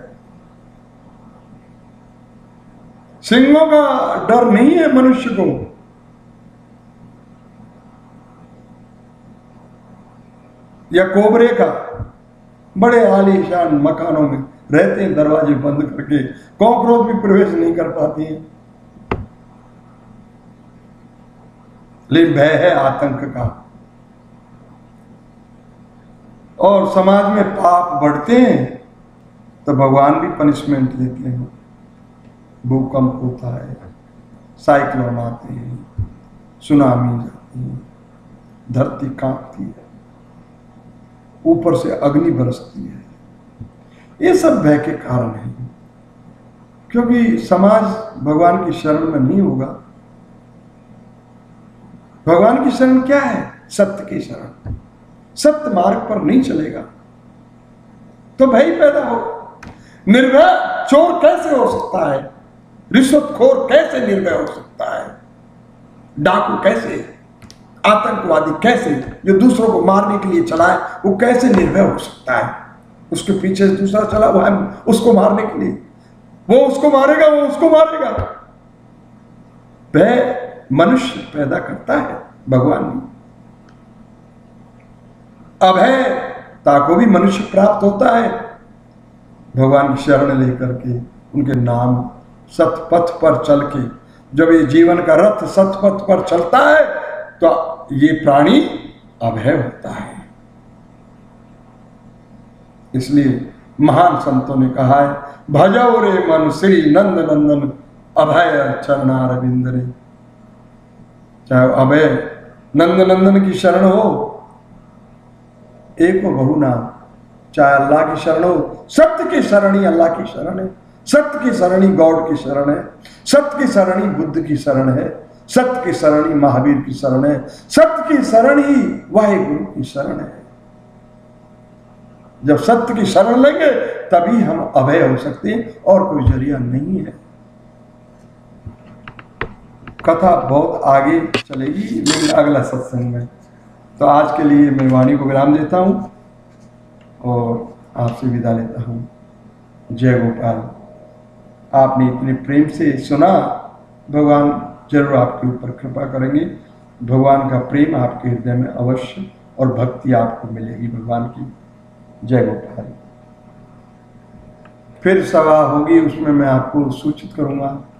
सिंहों का डर नहीं है मनुष्य को, या कोबरे का। बड़े आलीशान मकानों में रहते हैं, दरवाजे बंद करके, कॉकरोच भी प्रवेश नहीं कर पाती हैं। लेकिन भय है आतंक का। और समाज में पाप बढ़ते हैं तो भगवान भी पनिशमेंट देते हैं। भूकंप होता है, साइक्लोन आते हैं, सुनामी जाती है, धरती कांपती है, ऊपर से अग्नि बरसती है। ये सब भय के कारण है, क्योंकि समाज भगवान की शरण में नहीं होगा। भगवान की शरण क्या है? सत्य की शरण। सत्य मार्ग पर नहीं चलेगा तो भय पैदा हो। निर्भय चोर कैसे हो सकता है? रिश्वतखोर कैसे निर्भय हो सकता है? डाकू कैसे? आतंकवादी कैसे? जो दूसरों को मारने के लिए चला है वो कैसे निर्भय हो सकता है? उसके पीछे दूसरा चला हुआ है उसको मारने के लिए, वो उसको मारेगा, वो उसको मारेगा। भय मनुष्य पैदा करता है, भगवान नहीं। अभयता को भी मनुष्य प्राप्त होता है भगवान की शरण लेकर के, उनके नाम सतपथ पर चल के। जब ये जीवन का रथ सतपथ पर चलता है तो ये प्राणी अभय होता है। इसलिए महान संतों ने कहा है, भजो रे मन श्री नंद नंदन अभय चरणारविंद रे। चाहे अभय नंद नंदन की शरण हो, एक हो बहु नाम, चाहे अल्लाह की शरण हो। सत्य की शरण ही अल्लाह की शरण है, सत्य की शरण ही गॉड की शरण है, सत्य की शरण ही बुद्ध की शरण है, सत्य की शरण ही महावीर की शरण है, सत्य की शरण ही वाहिगुरु की शरण है। जब सत्य की शरण लेंगे तभी हम अभय हो सकते हैं, और कोई जरिया नहीं है। कथा बहुत आगे चलेगी लेकिन अगला सत्संग में। तो आज के लिए मैं वाणी को विराम देता हूं और आपसे विदा लेता हूं। जय गोपाल। आपने इतने प्रेम से सुना, भगवान जरूर आपके ऊपर कृपा करेंगे। भगवान का प्रेम आपके हृदय में अवश्य और भक्ति आपको मिलेगी भगवान की। जय गोपाल। फिर सभा होगी, उसमें मैं आपको सूचित करूंगा।